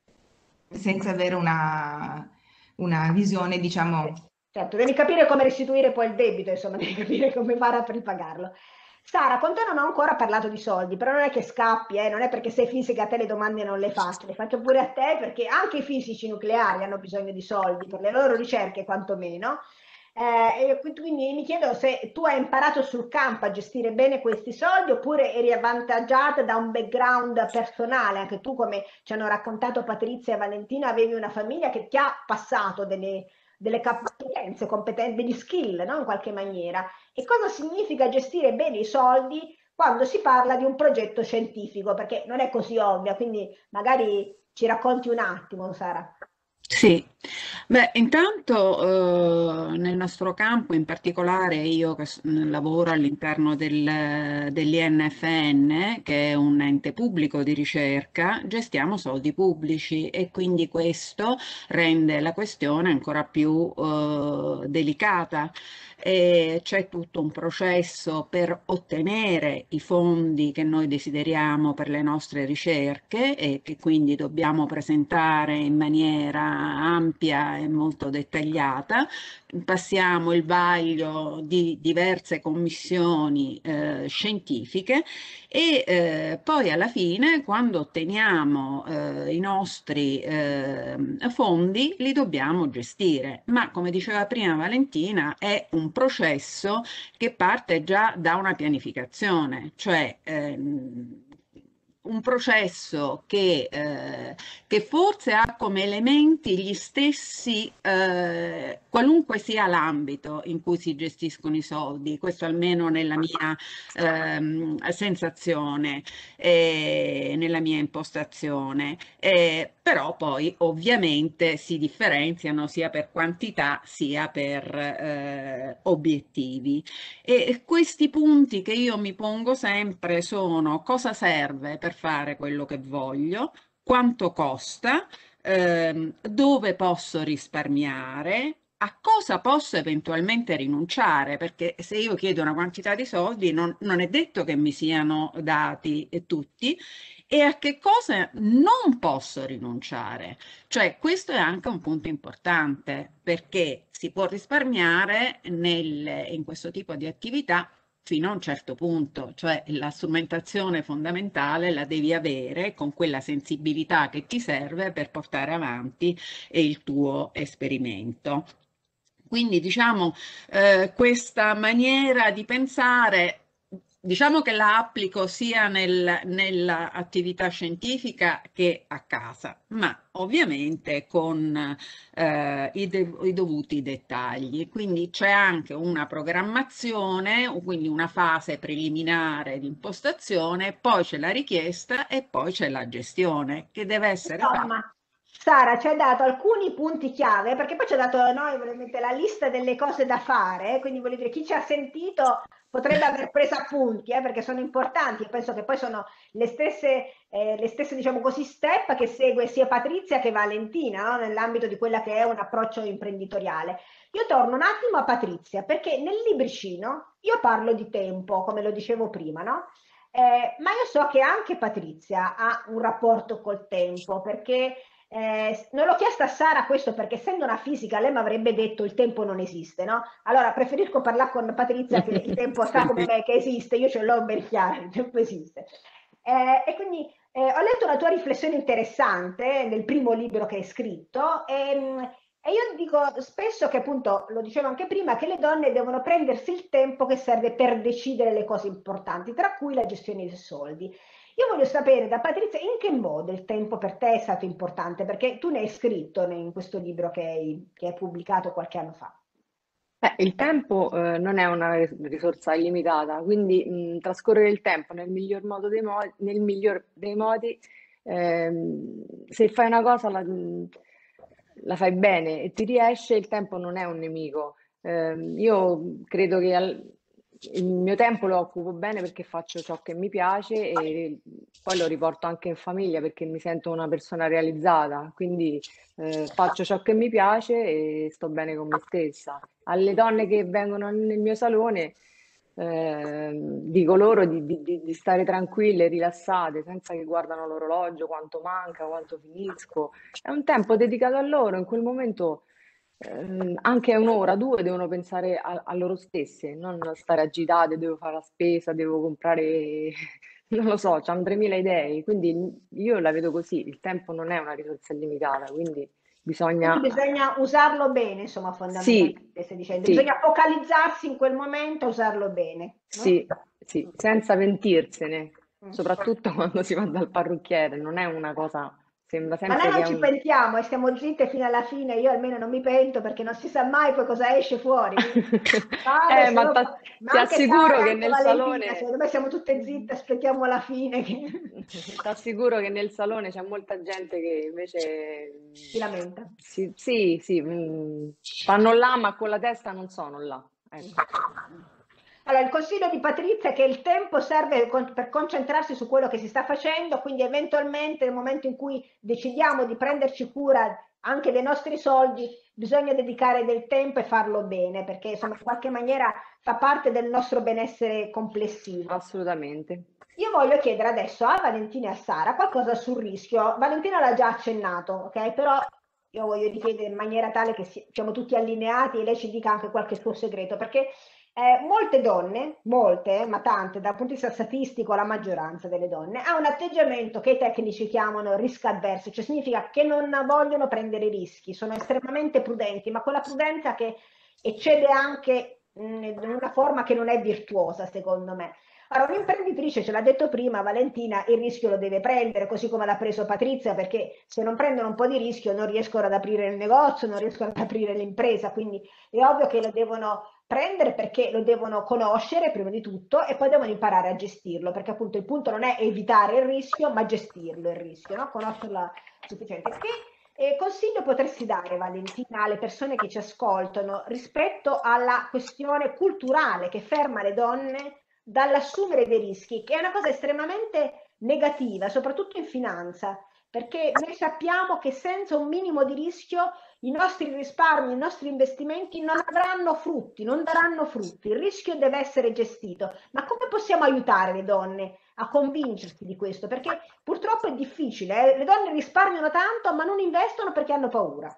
Speaker 3: senza avere una, una visione,
Speaker 1: Eh,
Speaker 3: diciamo,
Speaker 1: Certo, devi capire come restituire poi il debito, insomma, devi capire come fare a ripagarlo. Sara, con te non ho ancora parlato di soldi, però non è che scappi, eh, non è perché sei fisica a te le domande non le faccio, le faccio pure a te perché anche i fisici nucleari hanno bisogno di soldi per le loro ricerche, quantomeno. Eh, e qui- quindi mi chiedo se tu hai imparato sul campo a gestire bene questi soldi oppure eri avvantaggiata da un background personale, anche tu come ci hanno raccontato Patrizia e Valentina, avevi una famiglia che ti ha passato delle delle competenze, competenze, degli skill, no? In qualche maniera. E cosa significa gestire bene i soldi quando si parla di un progetto scientifico? Perché non è così ovvio, quindi magari ci racconti un attimo, Sara.
Speaker 4: Sì, beh, intanto eh, nel nostro campo, in particolare io che s- lavoro all'interno del, dell'I N F N, che è un ente pubblico di ricerca, gestiamo soldi pubblici e quindi questo rende la questione ancora più eh, delicata. E c'è tutto un processo per ottenere i fondi che noi desideriamo per le nostre ricerche e che quindi dobbiamo presentare in maniera ampia e molto dettagliata. Passiamo il vaglio di diverse commissioni eh, scientifiche e eh, poi alla fine, quando otteniamo eh, i nostri eh, fondi, li dobbiamo gestire. Ma come diceva prima Valentina, è un processo che parte già da una pianificazione, cioè ehm, un processo che, eh, che forse ha come elementi gli stessi, eh, qualunque sia l'ambito in cui si gestiscono i soldi, questo almeno nella mia ehm, sensazione, eh, nella mia impostazione. Eh, però poi ovviamente si differenziano sia per quantità sia per eh, obiettivi. E questi punti che io mi pongo sempre sono: cosa serve per fare quello che voglio, quanto costa, ehm, dove posso risparmiare, a cosa posso eventualmente rinunciare, perché se io chiedo una quantità di soldi non, non è detto che mi siano dati tutti, e a che cosa non posso rinunciare. Cioè, questo è anche un punto importante perché si può risparmiare nel, in questo tipo di attività fino a un certo punto, cioè la strumentazione fondamentale la devi avere con quella sensibilità che ti serve per portare avanti il tuo esperimento. Quindi diciamo eh, questa maniera di pensare, diciamo che la applico sia nel, nell'attività scientifica che a casa, ma ovviamente con eh, i, de- i dovuti dettagli. Quindi c'è anche una programmazione, o quindi una fase preliminare di impostazione, poi c'è la richiesta e poi c'è la gestione che deve essere fatta.
Speaker 1: Insomma, Sara ci ha dato alcuni punti chiave, perché poi ci ha dato noi veramente la lista delle cose da fare, quindi voglio dire, chi ci ha sentito potrebbe aver preso appunti, eh, perché sono importanti. Io penso che poi sono le stesse, eh, le stesse, diciamo così, step che segue sia Patrizia che Valentina, no? Nell'ambito di quella che è un approccio imprenditoriale. Io torno un attimo a Patrizia, perché nel libricino io parlo di tempo, come lo dicevo prima, no? Eh, ma io so che anche Patrizia ha un rapporto col tempo, perché eh, non l'ho chiesto a Sara questo perché essendo una fisica lei mi avrebbe detto il tempo non esiste, no? Allora preferisco parlare con Patrizia che il tempo sa come me che esiste, io ce l'ho ben chiaro, il tempo esiste. Eh, e quindi eh, ho letto una tua riflessione interessante nel primo libro che hai scritto e, e io dico spesso che appunto, lo dicevo anche prima, che le donne devono prendersi il tempo che serve per decidere le cose importanti, tra cui la gestione dei soldi. Io voglio sapere da Patrizia in che modo il tempo per te è stato importante, perché tu ne hai scritto in questo libro che hai, che hai pubblicato qualche anno fa.
Speaker 5: Eh, il tempo eh, non è una ris- risorsa illimitata, quindi mh, trascorrere il tempo nel miglior modo dei modi, nel miglior dei modi, ehm, se fai una cosa la, mh, la fai bene e ti riesce, il tempo non è un nemico. Ehm, io credo che al- il mio tempo lo occupo bene perché faccio ciò che mi piace e poi lo riporto anche in famiglia perché mi sento una persona realizzata, quindi eh, faccio ciò che mi piace e sto bene con me stessa. Alle donne che vengono nel mio salone, eh, dico loro di, di- di stare tranquille, rilassate, senza che guardano l'orologio, quanto manca, quanto finisco. È un tempo dedicato a loro, in quel momento ehm, anche un'ora, due devono pensare a, a loro stesse, non stare agitate, devo fare la spesa, devo comprare, non lo so, c'hanno tremila idee, quindi io la vedo così, il tempo non è una risorsa illimitata, quindi
Speaker 1: Quindi
Speaker 5: bisogna,
Speaker 1: bisogna usarlo bene, insomma,
Speaker 5: sì,
Speaker 1: fondamentalmente, stai dicendo.
Speaker 5: sì,
Speaker 1: Bisogna focalizzarsi in quel momento e usarlo bene, no?
Speaker 5: sì, sì, senza pentirsene,
Speaker 1: Mm.
Speaker 5: soprattutto quando si va dal parrucchiere, non è una cosa, sembra
Speaker 1: Ma noi
Speaker 5: sempre che
Speaker 1: non
Speaker 5: è
Speaker 1: ci
Speaker 5: un...
Speaker 1: pentiamo e stiamo zitte fino alla fine, io almeno non mi pento perché non si sa mai poi cosa esce fuori. Quindi vado,
Speaker 5: Eh,
Speaker 1: se
Speaker 5: ma
Speaker 1: no-
Speaker 5: ta-
Speaker 1: ma
Speaker 5: ti
Speaker 1: anche
Speaker 5: assicuro
Speaker 1: Sara,
Speaker 5: che
Speaker 1: anche
Speaker 5: nel
Speaker 1: Valentina,
Speaker 5: salone...
Speaker 1: secondo me siamo tutte zitte, aspettiamo la fine che
Speaker 5: Ti assicuro che nel salone c'è molta gente che invece
Speaker 1: si lamenta.
Speaker 5: mm, sì, sì, sì, mm, stanno là, ma con la testa non sono là. Ecco.
Speaker 1: Allora, il consiglio di Patrizia è che il tempo serve con- per concentrarsi su quello che si sta facendo, quindi eventualmente nel momento in cui decidiamo di prenderci cura anche dei nostri soldi, bisogna dedicare del tempo e farlo bene, perché insomma in qualche maniera fa parte del nostro benessere complessivo.
Speaker 5: Assolutamente.
Speaker 1: Io voglio chiedere adesso a Valentina e a Sara qualcosa sul rischio. Valentina l'ha già accennato, ok? Però io voglio chiedere in maniera tale che si- siamo tutti allineati e lei ci dica anche qualche suo segreto, perché eh, molte donne, molte, eh, ma tante, dal punto di vista statistico, la maggioranza delle donne, ha un atteggiamento che i tecnici chiamano risk avverso, cioè significa che non vogliono prendere rischi, sono estremamente prudenti, ma quella prudenza che eccede anche mh, in una forma che non è virtuosa, secondo me. Allora, un'imprenditrice, ce l'ha detto prima Valentina, il rischio lo deve prendere, così come l'ha preso Patrizia, perché se non prendono un po' di rischio non riescono ad aprire il negozio, non riescono ad aprire l'impresa, quindi è ovvio che lo devono prendere perché lo devono conoscere prima di tutto e poi devono imparare a gestirlo, perché appunto il punto non è evitare il rischio, ma gestirlo il rischio, no? Conoscerlo a sufficiente. Che eh, consiglio potresti dare, Valentina, alle persone che ci ascoltano rispetto alla questione culturale che ferma le donne dall'assumere dei rischi, che è una cosa estremamente negativa, soprattutto in finanza, perché noi sappiamo che senza un minimo di rischio i nostri risparmi, i nostri investimenti non avranno frutti, non daranno frutti. Il rischio deve essere gestito. Ma come possiamo aiutare le donne a convincersi di questo? Perché purtroppo è difficile, eh? Le donne risparmiano tanto, ma non investono perché hanno paura.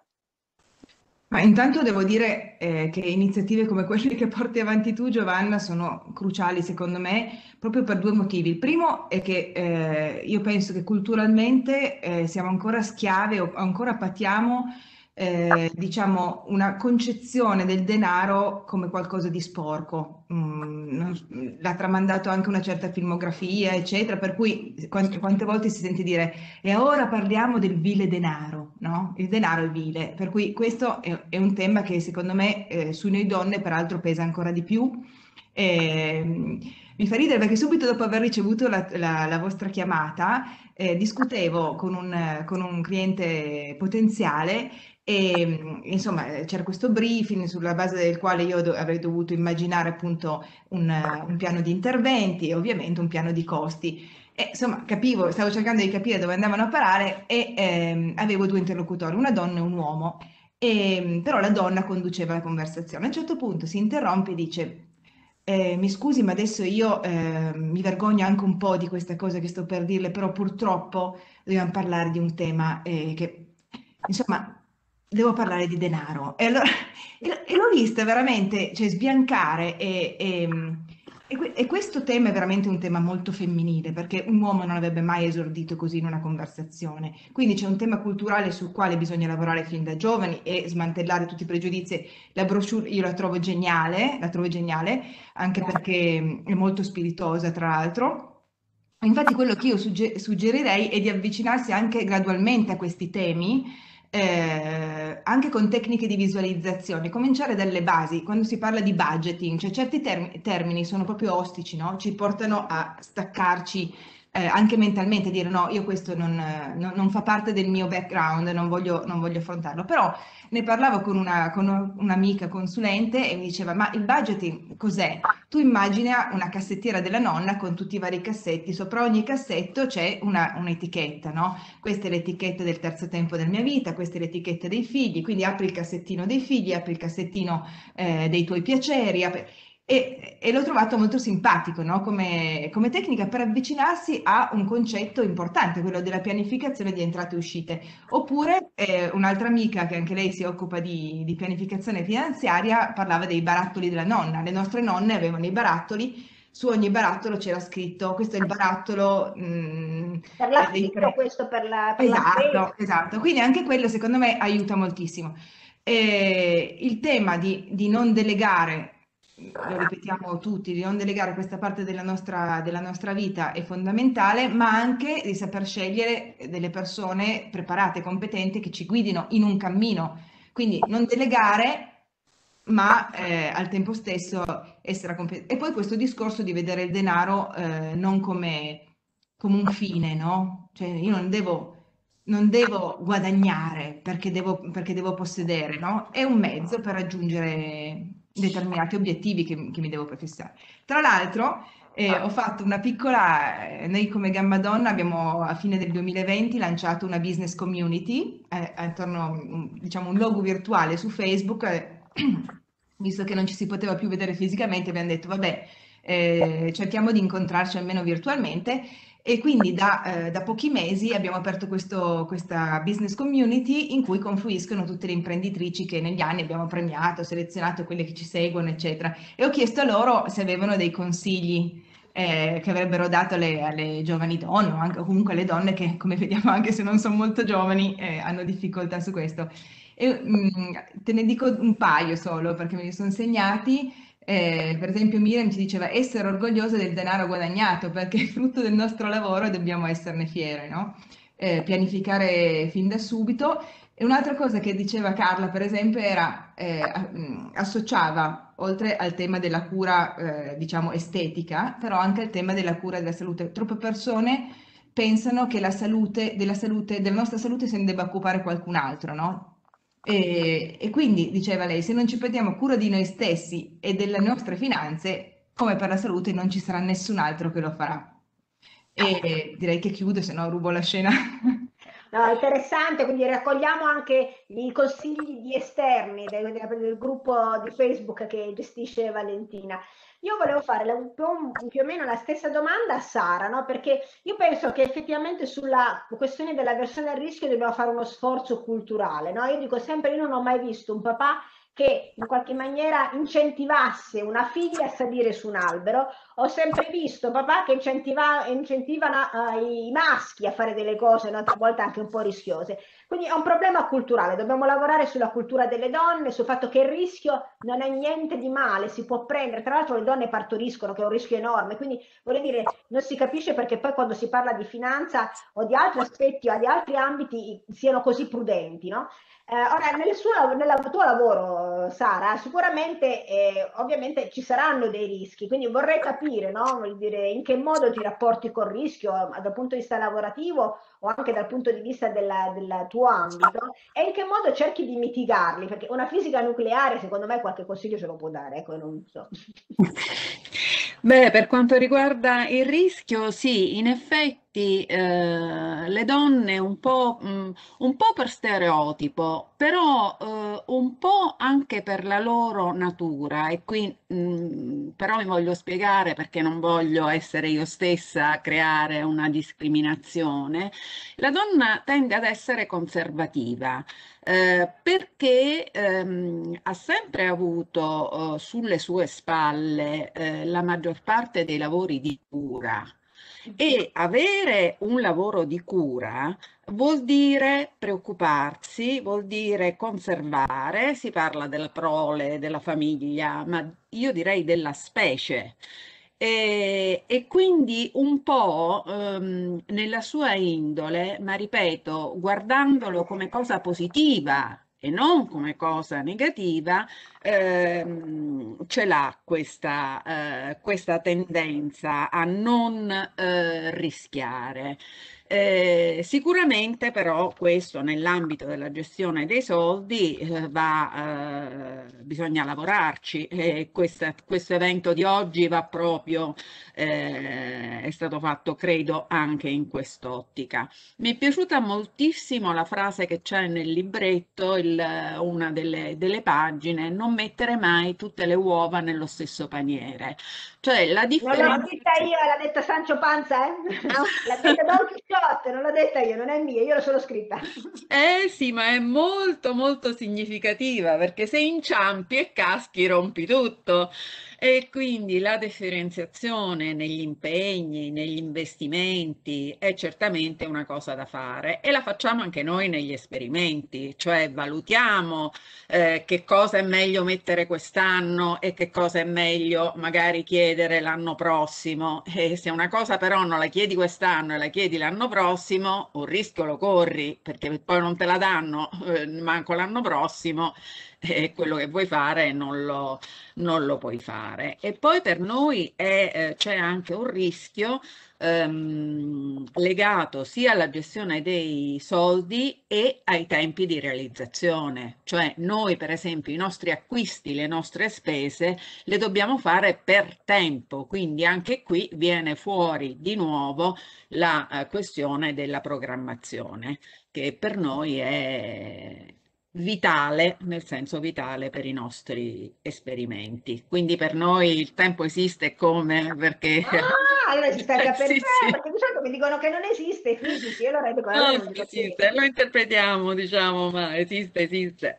Speaker 3: Ma intanto devo dire eh, che iniziative come quelle che porti avanti tu, Giovanna, sono cruciali secondo me proprio per due motivi. Il primo è che eh, io penso che culturalmente eh, siamo ancora schiave o ancora patiamo, eh, diciamo, una concezione del denaro come qualcosa di sporco. Mm, non- l'ha tramandato anche una certa filmografia, eccetera, per cui quante, quante volte si sente dire e ora parliamo del vile denaro, no? Il denaro è vile, per cui questo è, è un tema che secondo me eh, su noi donne peraltro pesa ancora di più. Ehm, mi fa ridere perché subito dopo aver ricevuto la, la- la vostra chiamata, eh, discutevo con un, con un cliente potenziale e mh, insomma eh, c'era questo briefing sulla base del quale io do- avrei dovuto immaginare appunto un, eh, un piano di interventi e ovviamente un piano di costi. E, insomma, capivo, stavo cercando di capire dove andavano a parare e ehm, avevo due interlocutori, una donna e un uomo. E, però la donna conduceva la conversazione. A un certo punto si interrompe e dice: "Eh, mi scusi, ma adesso io eh, mi vergogno anche un po' di questa cosa che sto per dirle, però purtroppo dobbiamo parlare di un tema eh, che, insomma, devo parlare di denaro." E allora e l- e l'ho vista veramente, cioè, sbiancare e, e, e que- e questo tema è veramente un tema molto femminile, perché un uomo non avrebbe mai esordito così in una conversazione. Quindi c'è un tema culturale sul quale bisogna lavorare fin da giovani e smantellare tutti i pregiudizi. La brochure io la trovo geniale, la trovo geniale, anche perché è molto spiritosa, tra l'altro. Infatti quello che io sugge- suggerirei è di avvicinarsi anche gradualmente a questi temi, eh, anche con tecniche di visualizzazione, cominciare dalle basi. Quando si parla di budgeting, cioè certi term- termini sono proprio ostici, no? Ci portano a staccarci eh, anche mentalmente, dire no, io questo non, eh, non- non fa parte del mio background, non voglio, non voglio affrontarlo. Però ne parlavo con una- con un'amica consulente e mi diceva, ma il budgeting cos'è? Tu immagina una cassettiera della nonna con tutti i vari cassetti, sopra ogni cassetto c'è una- un'etichetta, no? Questa è l'etichetta del terzo tempo della mia vita, questa è l'etichetta dei figli, quindi apri il cassettino dei figli, apri il cassettino eh, dei tuoi piaceri, apri- e, e l'ho trovato molto simpatico, no? Come, come tecnica per avvicinarsi a un concetto importante, quello della pianificazione di entrate e uscite. Oppure eh, un'altra amica che anche lei si occupa di, di pianificazione finanziaria parlava dei barattoli della nonna. Le nostre nonne avevano i barattoli, su ogni barattolo c'era scritto questo è il barattolo mh,
Speaker 1: Per
Speaker 3: eh, dei
Speaker 1: l'affitto,
Speaker 3: tre.
Speaker 1: questo per la, per la spesa.
Speaker 3: Esatto, esatto. Quindi anche quello secondo me aiuta moltissimo. Eh, il tema di, di non delegare, lo ripetiamo tutti, di non delegare questa parte della nostra, della nostra vita è fondamentale, ma anche di saper scegliere delle persone preparate, competenti che ci guidino in un cammino. Quindi non delegare, ma eh, al tempo stesso essere competenti. E poi questo discorso di vedere il denaro eh, non come, come un fine, no? Cioè io non devo non devo guadagnare perché devo, perché devo possedere, no? È un mezzo per raggiungere determinati obiettivi che, che mi devo prefissare. Tra l'altro, eh, ho fatto una piccola, eh, noi come Gamma Donna abbiamo a fine del duemilaventi lanciato una business community, eh, attorno, un- diciamo, un logo virtuale su Facebook, eh, visto che non ci si poteva più vedere fisicamente, abbiamo detto, vabbè, eh, cerchiamo di incontrarci almeno virtualmente e quindi da, eh, da pochi mesi abbiamo aperto questo- questa business community in cui confluiscono tutte le imprenditrici che negli anni abbiamo premiato, selezionato, quelle che ci seguono, eccetera. E ho chiesto a loro se avevano dei consigli eh, che avrebbero dato alle, alle giovani donne o anche o comunque alle donne che, come vediamo, anche se non sono molto giovani, eh, hanno difficoltà su questo. E, mm, te ne dico un paio solo perché me li sono segnati. Eh, per esempio Miriam ci diceva essere orgogliosa del denaro guadagnato perché è frutto del nostro lavoro e dobbiamo esserne fiere, no? Eh, pianificare fin da subito. E un'altra cosa che diceva Carla, per esempio, era eh, a- mh, associava, oltre al tema della cura, eh, diciamo, estetica, però anche al tema della cura della salute. Troppe persone pensano che la salute, della salute, della nostra salute se ne debba occupare qualcun altro, no? E, e quindi, diceva lei, se non ci prendiamo cura di noi stessi e delle nostre finanze, come per la salute, non ci sarà nessun altro che lo farà. E direi che chiudo, se no rubo la scena.
Speaker 1: No, interessante, quindi raccogliamo anche i consigli di esterni del, del- del gruppo di Facebook che gestisce Valentina. Io volevo fare la- un po', più o meno la stessa domanda a Sara, no? Perché io penso che effettivamente sulla questione dell'avversione al rischio dobbiamo fare uno sforzo culturale, no? Io dico sempre, io non ho mai visto un papà che in qualche maniera incentivasse una figlia a salire su un albero. Ho sempre visto papà che incentiva, incentivano uh, i maschi a fare delle cose, no? A volte anche un po' rischiose. Quindi è un problema culturale, dobbiamo lavorare sulla cultura delle donne, sul fatto che il rischio non è niente di male, si può prendere, tra l'altro le donne partoriscono, che è un rischio enorme, quindi voglio dire, non si capisce perché poi quando si parla di finanza o di altri aspetti o di altri ambiti siano così prudenti, no? Eh, ora, nel, suo, nel tuo lavoro, Sara, sicuramente eh, ovviamente ci saranno dei rischi, quindi vorrei capire, no? Vuol dire, in che modo ti rapporti col rischio eh, dal punto di vista lavorativo o anche dal punto di vista della- del tuo ambito e in che modo cerchi di mitigarli, perché una fisica nucleare secondo me qualche consiglio ce lo può dare, ecco, non so.
Speaker 4: Beh, per quanto riguarda il rischio, sì, in effetti eh, le donne un po', mh, un po' per stereotipo, però eh, un po' anche per la loro natura. E qui mh, però mi voglio spiegare perché non voglio essere io stessa a creare una discriminazione. La donna tende ad essere conservativa. Eh, perché ehm, ha sempre avuto eh, sulle sue spalle eh, la maggior parte dei lavori di cura e avere un lavoro di cura vuol dire preoccuparsi, vuol dire conservare, si parla della prole, della famiglia, ma io direi della specie. E, e quindi un po' ehm, nella sua indole, ma ripeto, guardandolo come cosa positiva e non come cosa negativa, ehm, ce l'ha questa, eh, questa tendenza a non eh, rischiare. Eh, sicuramente però questo nell'ambito della gestione dei soldi eh, va, eh, bisogna lavorarci e questa- questo evento di oggi va proprio, eh, è stato fatto credo anche in quest'ottica. Mi è piaciuta moltissimo la frase che c'è nel libretto, il- una delle, delle pagine, non mettere mai tutte le uova nello stesso paniere. Cioè la
Speaker 1: Non l'ho
Speaker 4: differenza...
Speaker 1: detta io, l'ha detta Sancho Panza, eh? L'ha detta Don Quixote, non l'ho detta io, non è mia, io l'ho solo scritta.
Speaker 4: Eh sì, ma è molto molto significativa perché se inciampi e caschi rompi tutto e quindi la differenziazione negli impegni, negli investimenti è certamente una cosa da fare e la facciamo anche noi negli esperimenti, cioè valutiamo eh, che cosa è meglio mettere quest'anno e che cosa è meglio magari chiedere l'anno prossimo e se una cosa però non la chiedi quest'anno e la chiedi l'anno prossimo, un rischio lo corri perché poi non te la danno eh, manco l'anno prossimo e quello che vuoi fare non lo, non lo puoi fare. E poi per noi è, eh, c'è anche un rischio ehm, legato sia alla gestione dei soldi e ai tempi di realizzazione. Cioè noi, per esempio, i nostri acquisti, le nostre spese le dobbiamo fare per tempo, quindi anche qui viene fuori di nuovo la eh, questione della programmazione, che per noi è vitale, nel senso vitale per i nostri esperimenti. Quindi per noi il tempo esiste come perché
Speaker 1: Ah, allora esiste anche per
Speaker 4: sì,
Speaker 1: te,
Speaker 4: sì.
Speaker 1: perché di solito mi dicono che non esiste i fisici, allora dico, allora
Speaker 4: No,
Speaker 1: non
Speaker 4: sì,
Speaker 1: dico
Speaker 4: esiste,
Speaker 1: niente.
Speaker 4: lo interpretiamo, diciamo, ma esiste, esiste.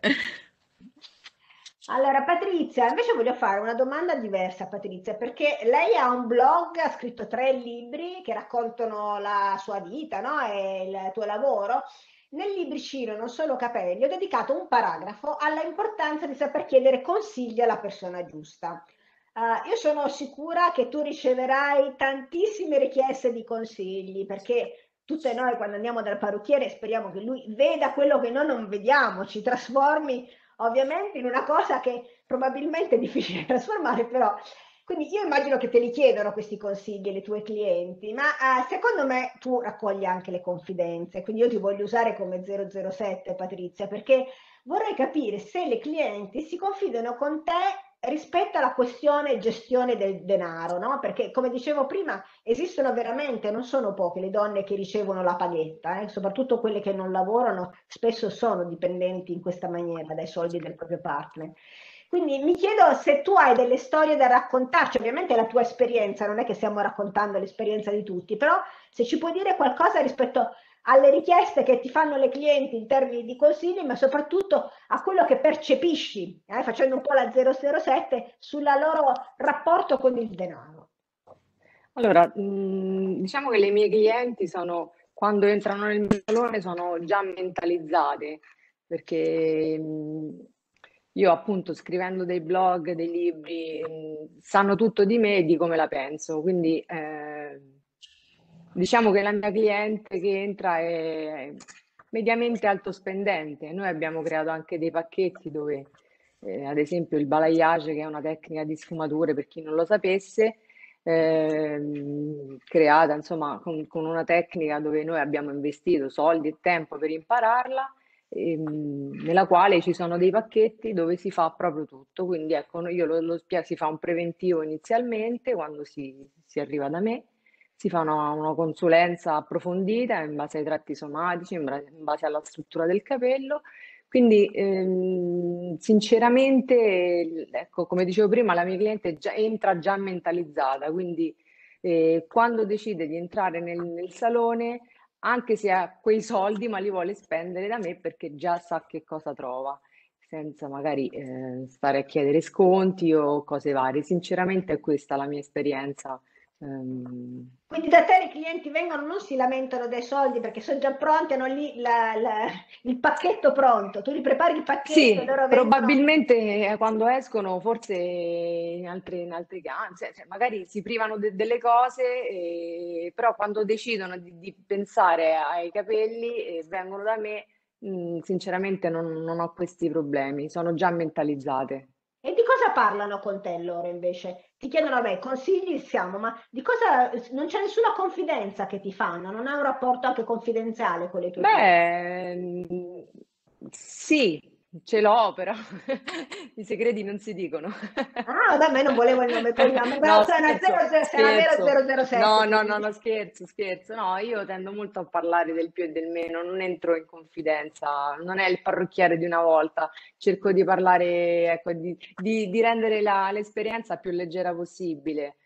Speaker 1: Allora, Patrizia, invece voglio fare una domanda diversa, Patrizia, perché lei ha un blog, ha scritto tre libri che raccontano la sua vita, no? E il tuo lavoro. Nel libricino Non solo capelli ho dedicato un paragrafo alla importanza di saper chiedere consigli alla persona giusta. Eh, io sono sicura che tu riceverai tantissime richieste di consigli, perché tutte noi quando andiamo dal parrucchiere speriamo che lui veda quello che noi non vediamo, ci trasformi ovviamente in una cosa che probabilmente è difficile trasformare, però quindi io immagino che te li chiedono questi consigli le tue clienti, ma eh, secondo me tu raccogli anche le confidenze, quindi io ti voglio usare come zero zero sette, Patrizia, perché vorrei capire se le clienti si confidano con te rispetto alla questione gestione del denaro, no? Perché come dicevo prima, esistono veramente, non sono poche le donne che ricevono la paghetta, eh? Soprattutto quelle che non lavorano, spesso sono dipendenti in questa maniera dai soldi del proprio partner. Quindi mi chiedo se tu hai delle storie da raccontarci, ovviamente la tua esperienza, non è che stiamo raccontando l'esperienza di tutti, però se ci puoi dire qualcosa rispetto alle richieste che ti fanno le clienti in termini di consigli, ma soprattutto a quello che percepisci, eh, facendo un po' la zero zero sette, sul loro rapporto con il denaro.
Speaker 5: Allora, mh, diciamo che le mie clienti sono, quando entrano nel mio salone, sono già mentalizzate, perché mh, io appunto scrivendo dei blog, dei libri, mh, sanno tutto di me e di come la penso, quindi eh, diciamo che la mia cliente che entra è mediamente alto spendente. Noi abbiamo creato anche dei pacchetti dove eh, ad esempio il balayage, che è una tecnica di sfumature, per chi non lo sapesse, ehm, creata insomma con, con una tecnica dove noi abbiamo investito soldi e tempo per impararla, ehm, nella quale ci sono dei pacchetti dove si fa proprio tutto. Quindi ecco, io lo, lo spiego, si fa un preventivo inizialmente quando si, si arriva da me, si fa una, una consulenza approfondita in base ai tratti somatici, in base, in base alla struttura del capello. Quindi ehm, sinceramente, ecco, come dicevo prima, la mia cliente già, entra già mentalizzata, quindi eh, quando decide di entrare nel, nel salone, anche se ha quei soldi, ma li vuole spendere da me perché già sa che cosa trova, senza magari eh, stare a chiedere sconti o cose varie. Sinceramente è questa la mia esperienza. ehm,
Speaker 1: Quindi da te i clienti vengono, non si lamentano dei soldi perché sono già pronti, hanno lì la- la- il pacchetto pronto, tu gli prepari il pacchetto e
Speaker 5: Sì,
Speaker 1: loro vengono.
Speaker 5: probabilmente eh, quando escono, forse in altri, in altri campi, cioè, cioè, magari si privano de- delle cose, eh, però quando decidono di, di pensare ai capelli e vengono da me, mh, sinceramente non, non ho questi problemi, sono già mentalizzate.
Speaker 1: E di cosa parlano con te loro invece? Ti chiedono, vabbè, consigli siamo, ma di cosa non c'è nessuna confidenza che ti fanno, non hai un rapporto anche confidenziale con le tue clienti?
Speaker 5: Beh, mh, sì, ce l'ho, però i segreti non si dicono.
Speaker 1: Ah, vabbè, ma io non volevo il nome e cognome, però
Speaker 5: No,
Speaker 1: sei una
Speaker 5: scherzo,
Speaker 1: zero zero, sei una vero
Speaker 5: scherzo.
Speaker 1: zero zero sette,
Speaker 5: No, no, no,
Speaker 1: quindi.
Speaker 5: no, scherzo, scherzo. No, io tendo molto a parlare del più e del meno, non entro in confidenza, non è il parrucchiere di una volta. Cerco di parlare, ecco, di, di- di rendere la- l'esperienza più leggera possibile.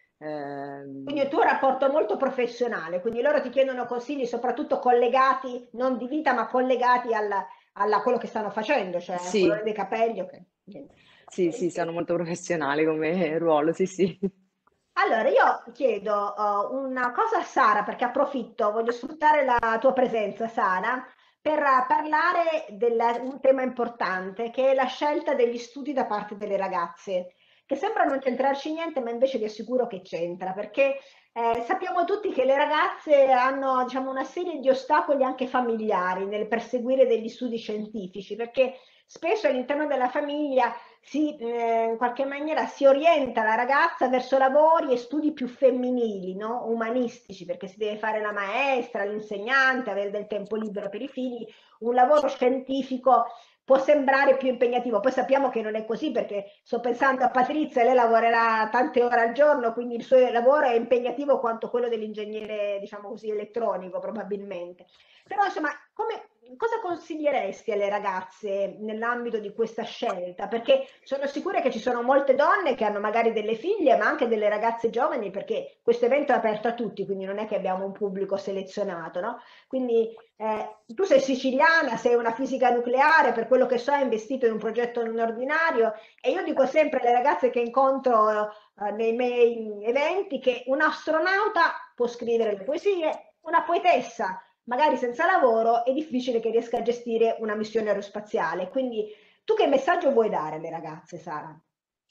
Speaker 1: Quindi
Speaker 5: Ehm,
Speaker 1: tu hai un rapporto molto professionale, quindi loro ti chiedono consigli soprattutto collegati, non di vita, ma collegati alla, alla- quello che stanno facendo, cioè al colore
Speaker 5: sì,
Speaker 1: dei capelli. Ok. Bene.
Speaker 5: sì, sì, sono
Speaker 1: Senti,
Speaker 5: molto professionale come ruolo, sì, sì.
Speaker 1: allora io chiedo uh, una cosa a Sara, perché approfitto, voglio sfruttare la tua presenza, Sara, per uh, parlare di un tema importante, che è la scelta degli studi da parte delle ragazze, che sembra non centrarci niente, ma invece vi assicuro che c'entra, perché eh, sappiamo tutti che le ragazze hanno, diciamo, una serie di ostacoli anche familiari nel perseguire degli studi scientifici, perché spesso all'interno della famiglia si, eh, in qualche maniera si orienta la ragazza verso lavori e studi più femminili, no? Umanistici, perché si deve fare la maestra, l'insegnante, avere del tempo libero per i figli. Un lavoro scientifico può sembrare più impegnativo, poi sappiamo che non è così perché sto pensando a Patrizia, lei lavorerà tante ore al giorno, quindi il suo lavoro è impegnativo quanto quello dell'ingegnere, diciamo così, elettronico probabilmente. Però insomma, come, cosa consiglieresti alle ragazze nell'ambito di questa scelta? Perché sono sicura che ci sono molte donne che hanno magari delle figlie, ma anche delle ragazze giovani, perché questo evento è aperto a tutti, quindi non è che abbiamo un pubblico selezionato, no? Quindi eh, tu sei siciliana, sei una fisica nucleare, per quello che so hai investito in un progetto non ordinario e io dico sempre alle ragazze che incontro eh, nei miei eventi che un astronauta può scrivere le poesie, una poetessa magari senza lavoro è difficile che riesca a gestire una missione aerospaziale. Quindi tu che messaggio vuoi dare alle ragazze, Sara?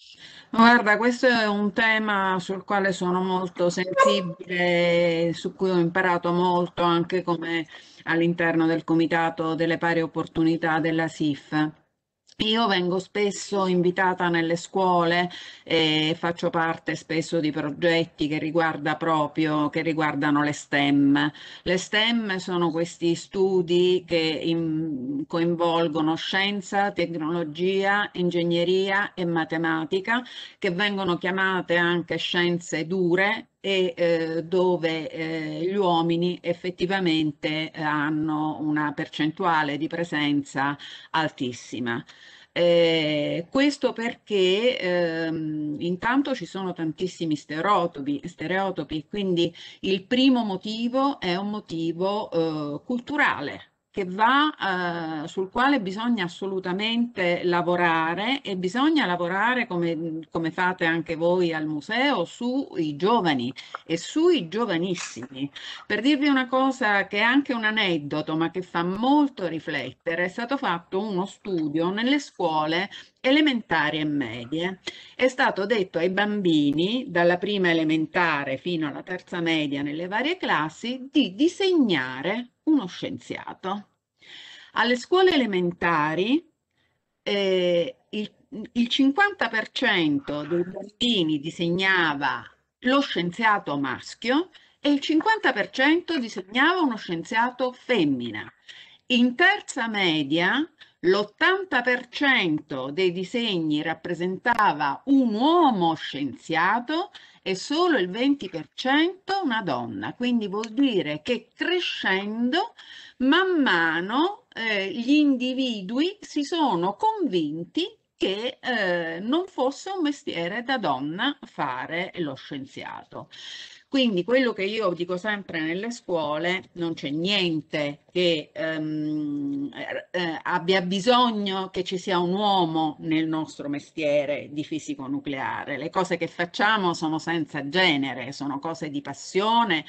Speaker 4: Guarda, questo è un tema sul quale sono molto sensibile, su cui ho imparato molto anche come all'interno del Comitato delle Pari Opportunità della S I F. Io vengo spesso invitata nelle scuole e faccio parte spesso di progetti che riguarda proprio, che riguardano le STEM. Le STEM sono questi studi che in- coinvolgono scienza, tecnologia, ingegneria e matematica, che vengono chiamate anche scienze dure e eh, dove eh, gli uomini effettivamente eh, hanno una percentuale di presenza altissima. Eh, questo perché ehm, intanto ci sono tantissimi stereotipi, stereotipi, quindi il primo motivo è un motivo eh, culturale che va, eh, sul quale bisogna assolutamente lavorare e bisogna lavorare come, come fate anche voi al museo sui giovani e sui giovanissimi. Per dirvi una cosa che è anche un aneddoto, ma che fa molto riflettere, è stato fatto uno studio nelle scuole elementari e medie. È stato detto ai bambini, dalla prima elementare fino alla terza media nelle varie classi, di disegnare uno scienziato. Alle scuole elementari eh, il il cinquanta per cento dei bambini disegnava lo scienziato maschio e il cinquanta per cento disegnava uno scienziato femmina. In terza media l'ottanta per cento dei disegni rappresentava un uomo scienziato e solo il venti per cento una donna. Quindi vuol dire che crescendo, man mano, eh, gli individui si sono convinti che eh, non fosse un mestiere da donna fare lo scienziato. Quindi quello che io dico sempre nelle scuole, non c'è niente che ehm, eh, abbia bisogno che ci sia un uomo nel nostro mestiere di fisico nucleare. Le cose che facciamo sono senza genere, sono cose di passione,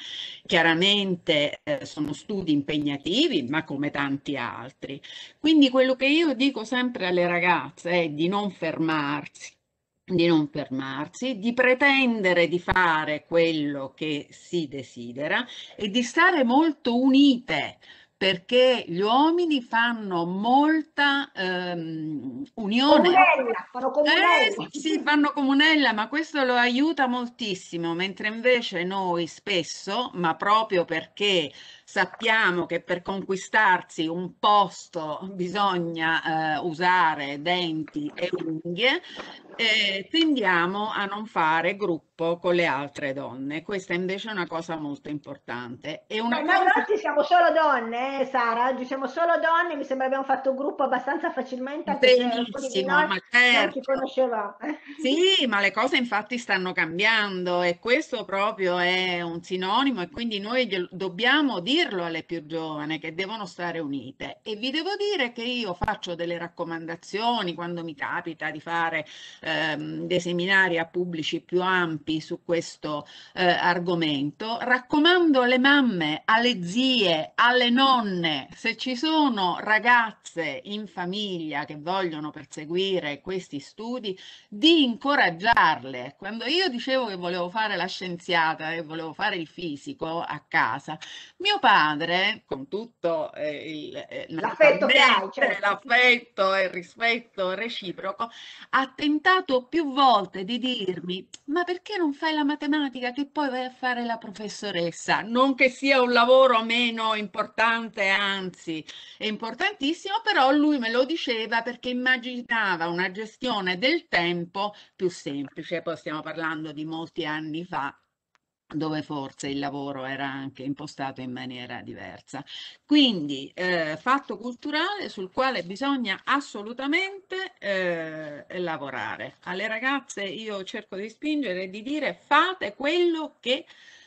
Speaker 4: chiaramente eh, sono studi impegnativi, ma come tanti altri. Quindi quello che io dico sempre alle ragazze è di non fermarsi, di non fermarsi, di pretendere di fare quello che si desidera e di stare molto unite, perché gli uomini fanno molta ehm, unione.
Speaker 1: Comunella, fanno comunella.
Speaker 4: Eh, sì, fanno comunella, ma questo lo aiuta moltissimo, mentre invece noi spesso, ma proprio perché sappiamo che per conquistarsi un posto bisogna eh, usare denti e unghie, eh, tendiamo a non fare gruppo con le altre donne. Questa invece è una cosa molto importante. E una
Speaker 1: Eh, noi
Speaker 4: cosa...
Speaker 1: oggi siamo solo donne, eh, Sara, oggi siamo solo donne, mi sembra abbiamo fatto un gruppo abbastanza facilmente, anche se alcuni di
Speaker 4: Benissimo,
Speaker 1: noi
Speaker 4: ma
Speaker 1: non ci
Speaker 4: certo.
Speaker 1: conoscevamo.
Speaker 4: Sì, ma le cose infatti stanno cambiando e questo proprio è un sinonimo e quindi noi glielo- dobbiamo dirlo alle più giovani che devono stare unite. E vi devo dire che io faccio delle raccomandazioni quando mi capita di fare ehm, dei seminari a pubblici più ampi su questo eh, argomento. Raccomando alle mamme, alle zie, alle nonne, se ci sono ragazze in famiglia che vogliono perseguire questi studi, di incoraggiarle. Quando io dicevo che volevo fare la scienziata e volevo fare il fisico a casa, mio padre, con tutto eh, il, eh,
Speaker 1: L'affetto che hai,
Speaker 4: naturalmente
Speaker 1: certo.
Speaker 4: l'affetto e il rispetto reciproco, ha tentato più volte di dirmi: ma perché non fai la matematica che poi vai a fare la professoressa? Non che sia un lavoro meno importante, anzi è importantissimo, però lui me lo diceva perché immaginava una gestione del tempo più semplice. Poi stiamo parlando di molti anni fa, dove forse il lavoro era anche impostato in maniera diversa. Quindi eh, fatto culturale sul quale bisogna assolutamente eh, lavorare. Alle ragazze io cerco di spingere e di dire: fate quello che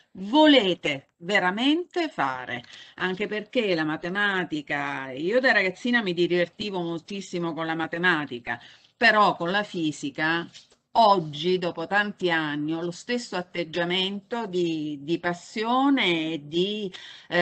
Speaker 4: volete veramente fare, anche perché la matematica, io da ragazzina mi divertivo moltissimo con la matematica, però con la fisica oggi, dopo tanti anni, ho lo stesso atteggiamento di, di passione e di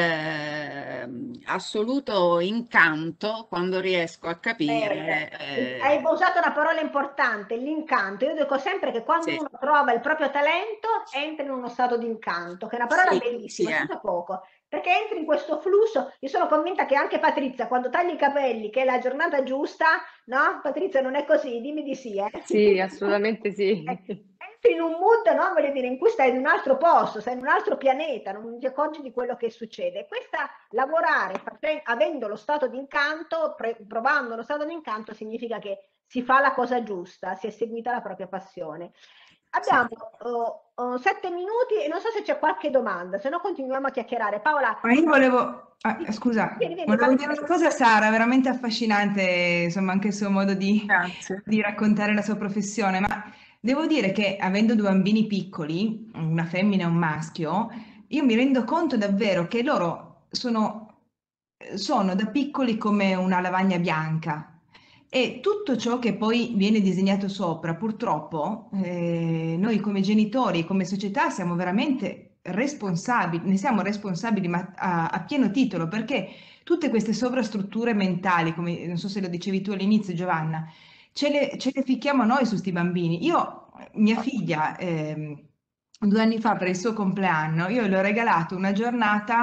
Speaker 4: eh, assoluto incanto quando riesco a
Speaker 1: Bella.
Speaker 4: capire.
Speaker 1: Hai
Speaker 4: eh,
Speaker 1: usato una parola importante, l'incanto. Io dico sempre che quando
Speaker 4: sì,
Speaker 1: uno trova il proprio talento entra in uno stato di incanto, che è una parola
Speaker 4: sì, sì,
Speaker 1: bellissima, si
Speaker 4: eh.
Speaker 1: usa poco, perché entri in questo flusso. Io sono convinta che anche Patrizia, quando tagli i capelli, che è la giornata giusta, no? Patrizia, non è così, dimmi di sì, eh?
Speaker 5: Sì, assolutamente sì.
Speaker 1: Eh, Entri in un mood, no? Voglio dire, in cui stai in un altro posto, stai in un altro pianeta, non ti accorgi di quello che succede. Questa lavorare face- avendo lo stato di incanto, pre- provando lo stato di incanto, significa che si fa la cosa giusta, si è seguita la propria passione.
Speaker 4: Sì.
Speaker 1: Abbiamo oh, oh, sette minuti e non so se c'è qualche domanda, se no continuiamo a chiacchierare. Paola,
Speaker 3: Ma io volevo, ah, scusa,
Speaker 1: vieni, vieni,
Speaker 3: volevo
Speaker 1: parli
Speaker 3: dire
Speaker 1: te.
Speaker 3: una cosa a Sara, veramente affascinante, insomma, anche il suo modo di,
Speaker 4: Grazie.
Speaker 3: di raccontare la sua professione, ma devo dire che avendo due bambini piccoli, una femmina e un maschio, io mi rendo conto davvero che loro sono, sono da piccoli come una lavagna bianca. E tutto ciò che poi viene disegnato sopra, purtroppo, eh, noi come genitori, come società siamo veramente responsabili, ne siamo responsabili ma a, a pieno titolo, perché tutte queste sovrastrutture mentali, come non so se lo dicevi tu all'inizio, Giovanna, ce le, ce le ficchiamo noi su sti bambini. Io, mia figlia, ehm, due anni fa per il suo compleanno, io le ho regalato una giornata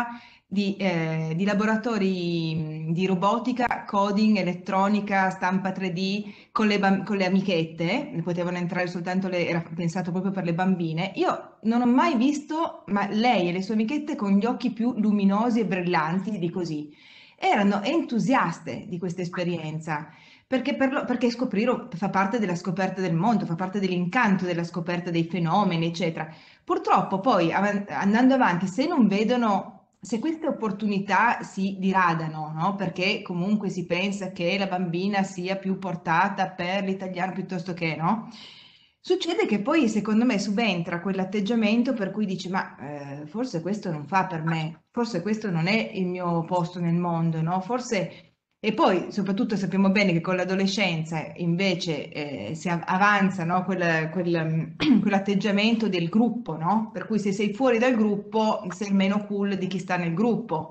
Speaker 3: di, eh, di laboratori di robotica, coding, elettronica, stampa tre D con le, bam- con le amichette, ne potevano entrare soltanto le, era pensato proprio per le bambine. Io non ho mai visto, ma lei e le sue amichette con gli occhi più luminosi e brillanti di così. Erano entusiaste di questa esperienza. Perché, per lo- perché scoprire fa parte della scoperta del mondo, fa parte dell'incanto della scoperta dei fenomeni, eccetera. Purtroppo poi avan- andando avanti, se non vedono, se queste opportunità si diradano, no? Perché comunque si pensa che la bambina sia più portata per l'italiano piuttosto che no. Succede che poi secondo me subentra quell'atteggiamento per cui dici ma eh, forse questo non fa per me, forse questo non è il mio posto nel mondo, no? Forse e poi soprattutto sappiamo bene che con l'adolescenza invece eh, si av- avanza, no, quel- quel, quell'atteggiamento del gruppo, no? Per cui se sei fuori dal gruppo sei meno cool di chi sta nel gruppo.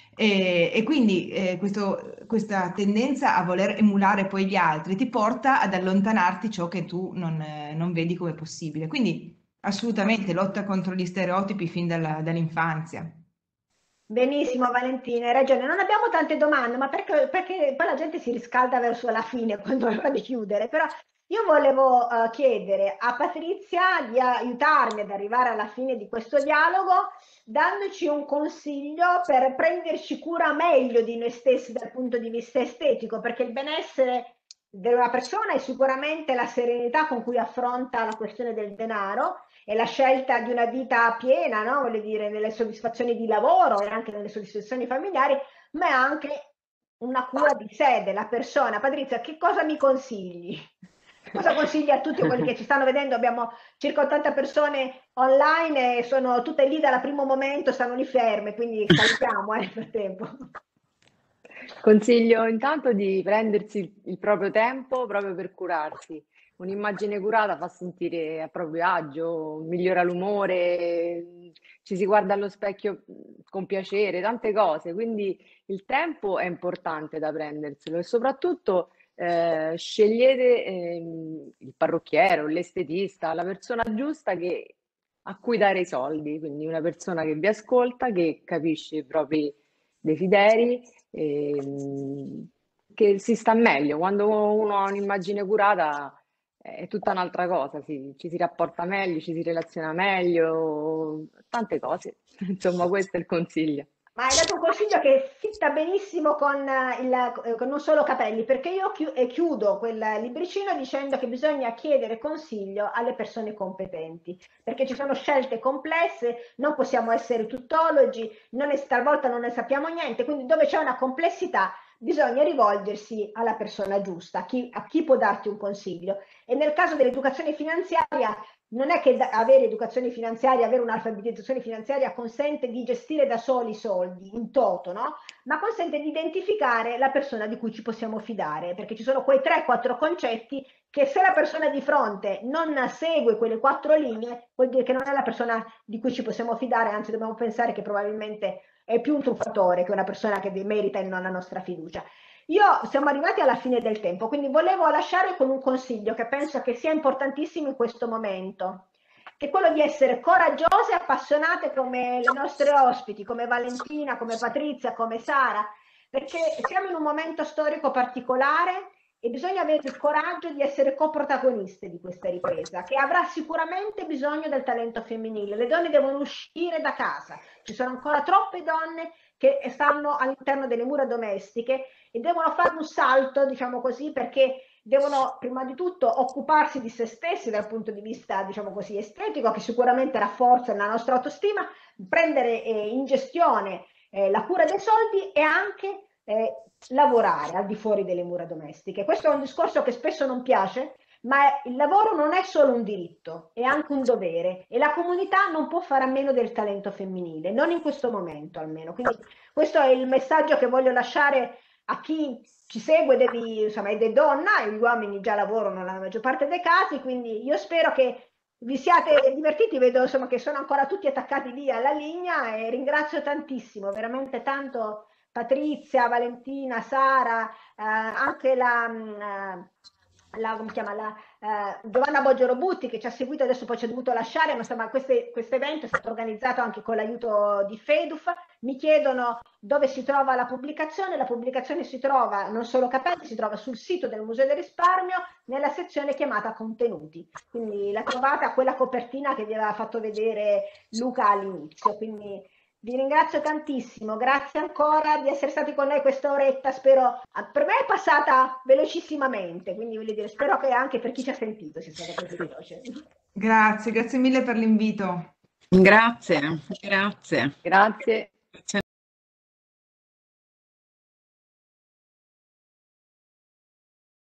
Speaker 3: E, e quindi eh, questo- questa tendenza a voler emulare poi gli altri ti porta ad allontanarti ciò che tu non, eh, non vedi come possibile. Quindi assolutamente lotta contro gli stereotipi fin dalla- dall'infanzia.
Speaker 1: Benissimo Valentina, hai ragione. Non abbiamo tante domande, ma perché, perché poi la gente si riscalda verso la fine quando è ora di chiudere. Però io volevo eh, chiedere a Patrizia di aiutarmi ad arrivare alla fine di questo dialogo, dandoci un consiglio per prenderci cura meglio di noi stessi dal punto di vista estetico, perché il benessere di una persona è sicuramente la serenità con cui affronta la questione del denaro è la scelta di una vita piena, no? Voglio dire, nelle soddisfazioni di lavoro e anche nelle soddisfazioni familiari, ma è anche una cura di sé, della persona. Patrizia, che cosa mi consigli? Cosa consigli a tutti quelli che ci stanno vedendo? Abbiamo circa ottanta persone online e sono tutte lì dal primo momento, stanno lì ferme, quindi salutiamo eh, nel frattempo.
Speaker 5: Consiglio intanto di prendersi il il proprio tempo proprio per curarsi. Un'immagine curata fa sentire a proprio agio, migliora l'umore, ci si guarda allo specchio mh, con piacere, tante cose. Quindi il tempo è importante da prenderselo e soprattutto eh, scegliete ehm, il parrucchiere o l'estetista, la persona giusta che- a cui dare i soldi, quindi una persona che vi ascolta, che capisce i propri desideri ehm, che si sta meglio. Quando uno ha un'immagine curata è tutta un'altra cosa, si- ci si rapporta meglio, ci si relaziona meglio, tante cose. Insomma, questo è il consiglio.
Speaker 1: Ma hai dato un consiglio che fitta benissimo con, eh, il, eh, con non solo capelli, perché io chi- eh, chiudo quel libricino dicendo che bisogna chiedere consiglio alle persone competenti, perché ci sono scelte complesse, non possiamo essere tuttologi, non è, talvolta non ne sappiamo niente, quindi dove c'è una complessità bisogna rivolgersi alla persona giusta, a chi, a chi può darti un consiglio. E nel caso dell'educazione finanziaria non è che avere educazione finanziaria, avere un'alfabetizzazione finanziaria consente di gestire da soli i soldi in toto, no? Ma consente di identificare la persona di cui ci possiamo fidare, perché ci sono quei tre quattro concetti che se la persona di fronte non segue quelle quattro linee, vuol dire che non è la persona di cui ci possiamo fidare, anzi dobbiamo pensare che probabilmente è più un truffatore che una persona che merita e non la nostra fiducia. Io siamo arrivati alla fine del tempo, quindi volevo lasciare con un consiglio che penso che sia importantissimo in questo momento, che è quello di essere coraggiose e appassionate come le nostre ospiti, come Valentina, come Patrizia, come Sara, perché siamo in un momento storico particolare e bisogna avere il coraggio di essere coprotagoniste di questa ripresa, che avrà sicuramente bisogno del talento femminile. Le donne devono uscire da casa, ci sono ancora troppe donne che stanno all'interno delle mura domestiche e devono fare un salto, diciamo così, perché devono prima di tutto occuparsi di se stessi dal punto di vista, diciamo così, estetico, che sicuramente rafforza la nostra autostima, prendere eh, in gestione eh, la cura dei soldi e anche eh, lavorare al di fuori delle mura domestiche. Questo è un discorso che spesso non piace, ma il lavoro non è solo un diritto, è anche un dovere e la comunità non può fare a meno del talento femminile, non in questo momento almeno. Quindi questo è il messaggio che voglio lasciare a chi ci segue, devi, insomma, è donna e gli uomini già lavorano nella maggior parte dei casi, quindi io spero che vi siate divertiti, vedo insomma che sono ancora tutti attaccati lì alla linea e ringrazio tantissimo, veramente tanto Patrizia, Valentina, Sara, eh, anche la, la, come si chiama, la, eh, Giovanna Boggio Butti, che ci ha seguito, adesso poi ci è dovuto lasciare, ma insomma questo evento è stato organizzato anche con l'aiuto di Feduf. Mi chiedono dove si trova la pubblicazione. La pubblicazione si trova, non solo Capelli, si trova sul sito del Museo del Risparmio nella sezione chiamata Contenuti, quindi la trovate a quella copertina che vi aveva fatto vedere Luca all'inizio. Quindi vi ringrazio tantissimo, grazie ancora di essere stati con noi questa oretta, spero, per me è passata velocissimamente, quindi voglio dire, spero che anche per chi ci ha sentito sia stata così veloce.
Speaker 3: Grazie, grazie mille per l'invito.
Speaker 4: Grazie, grazie.
Speaker 5: Grazie.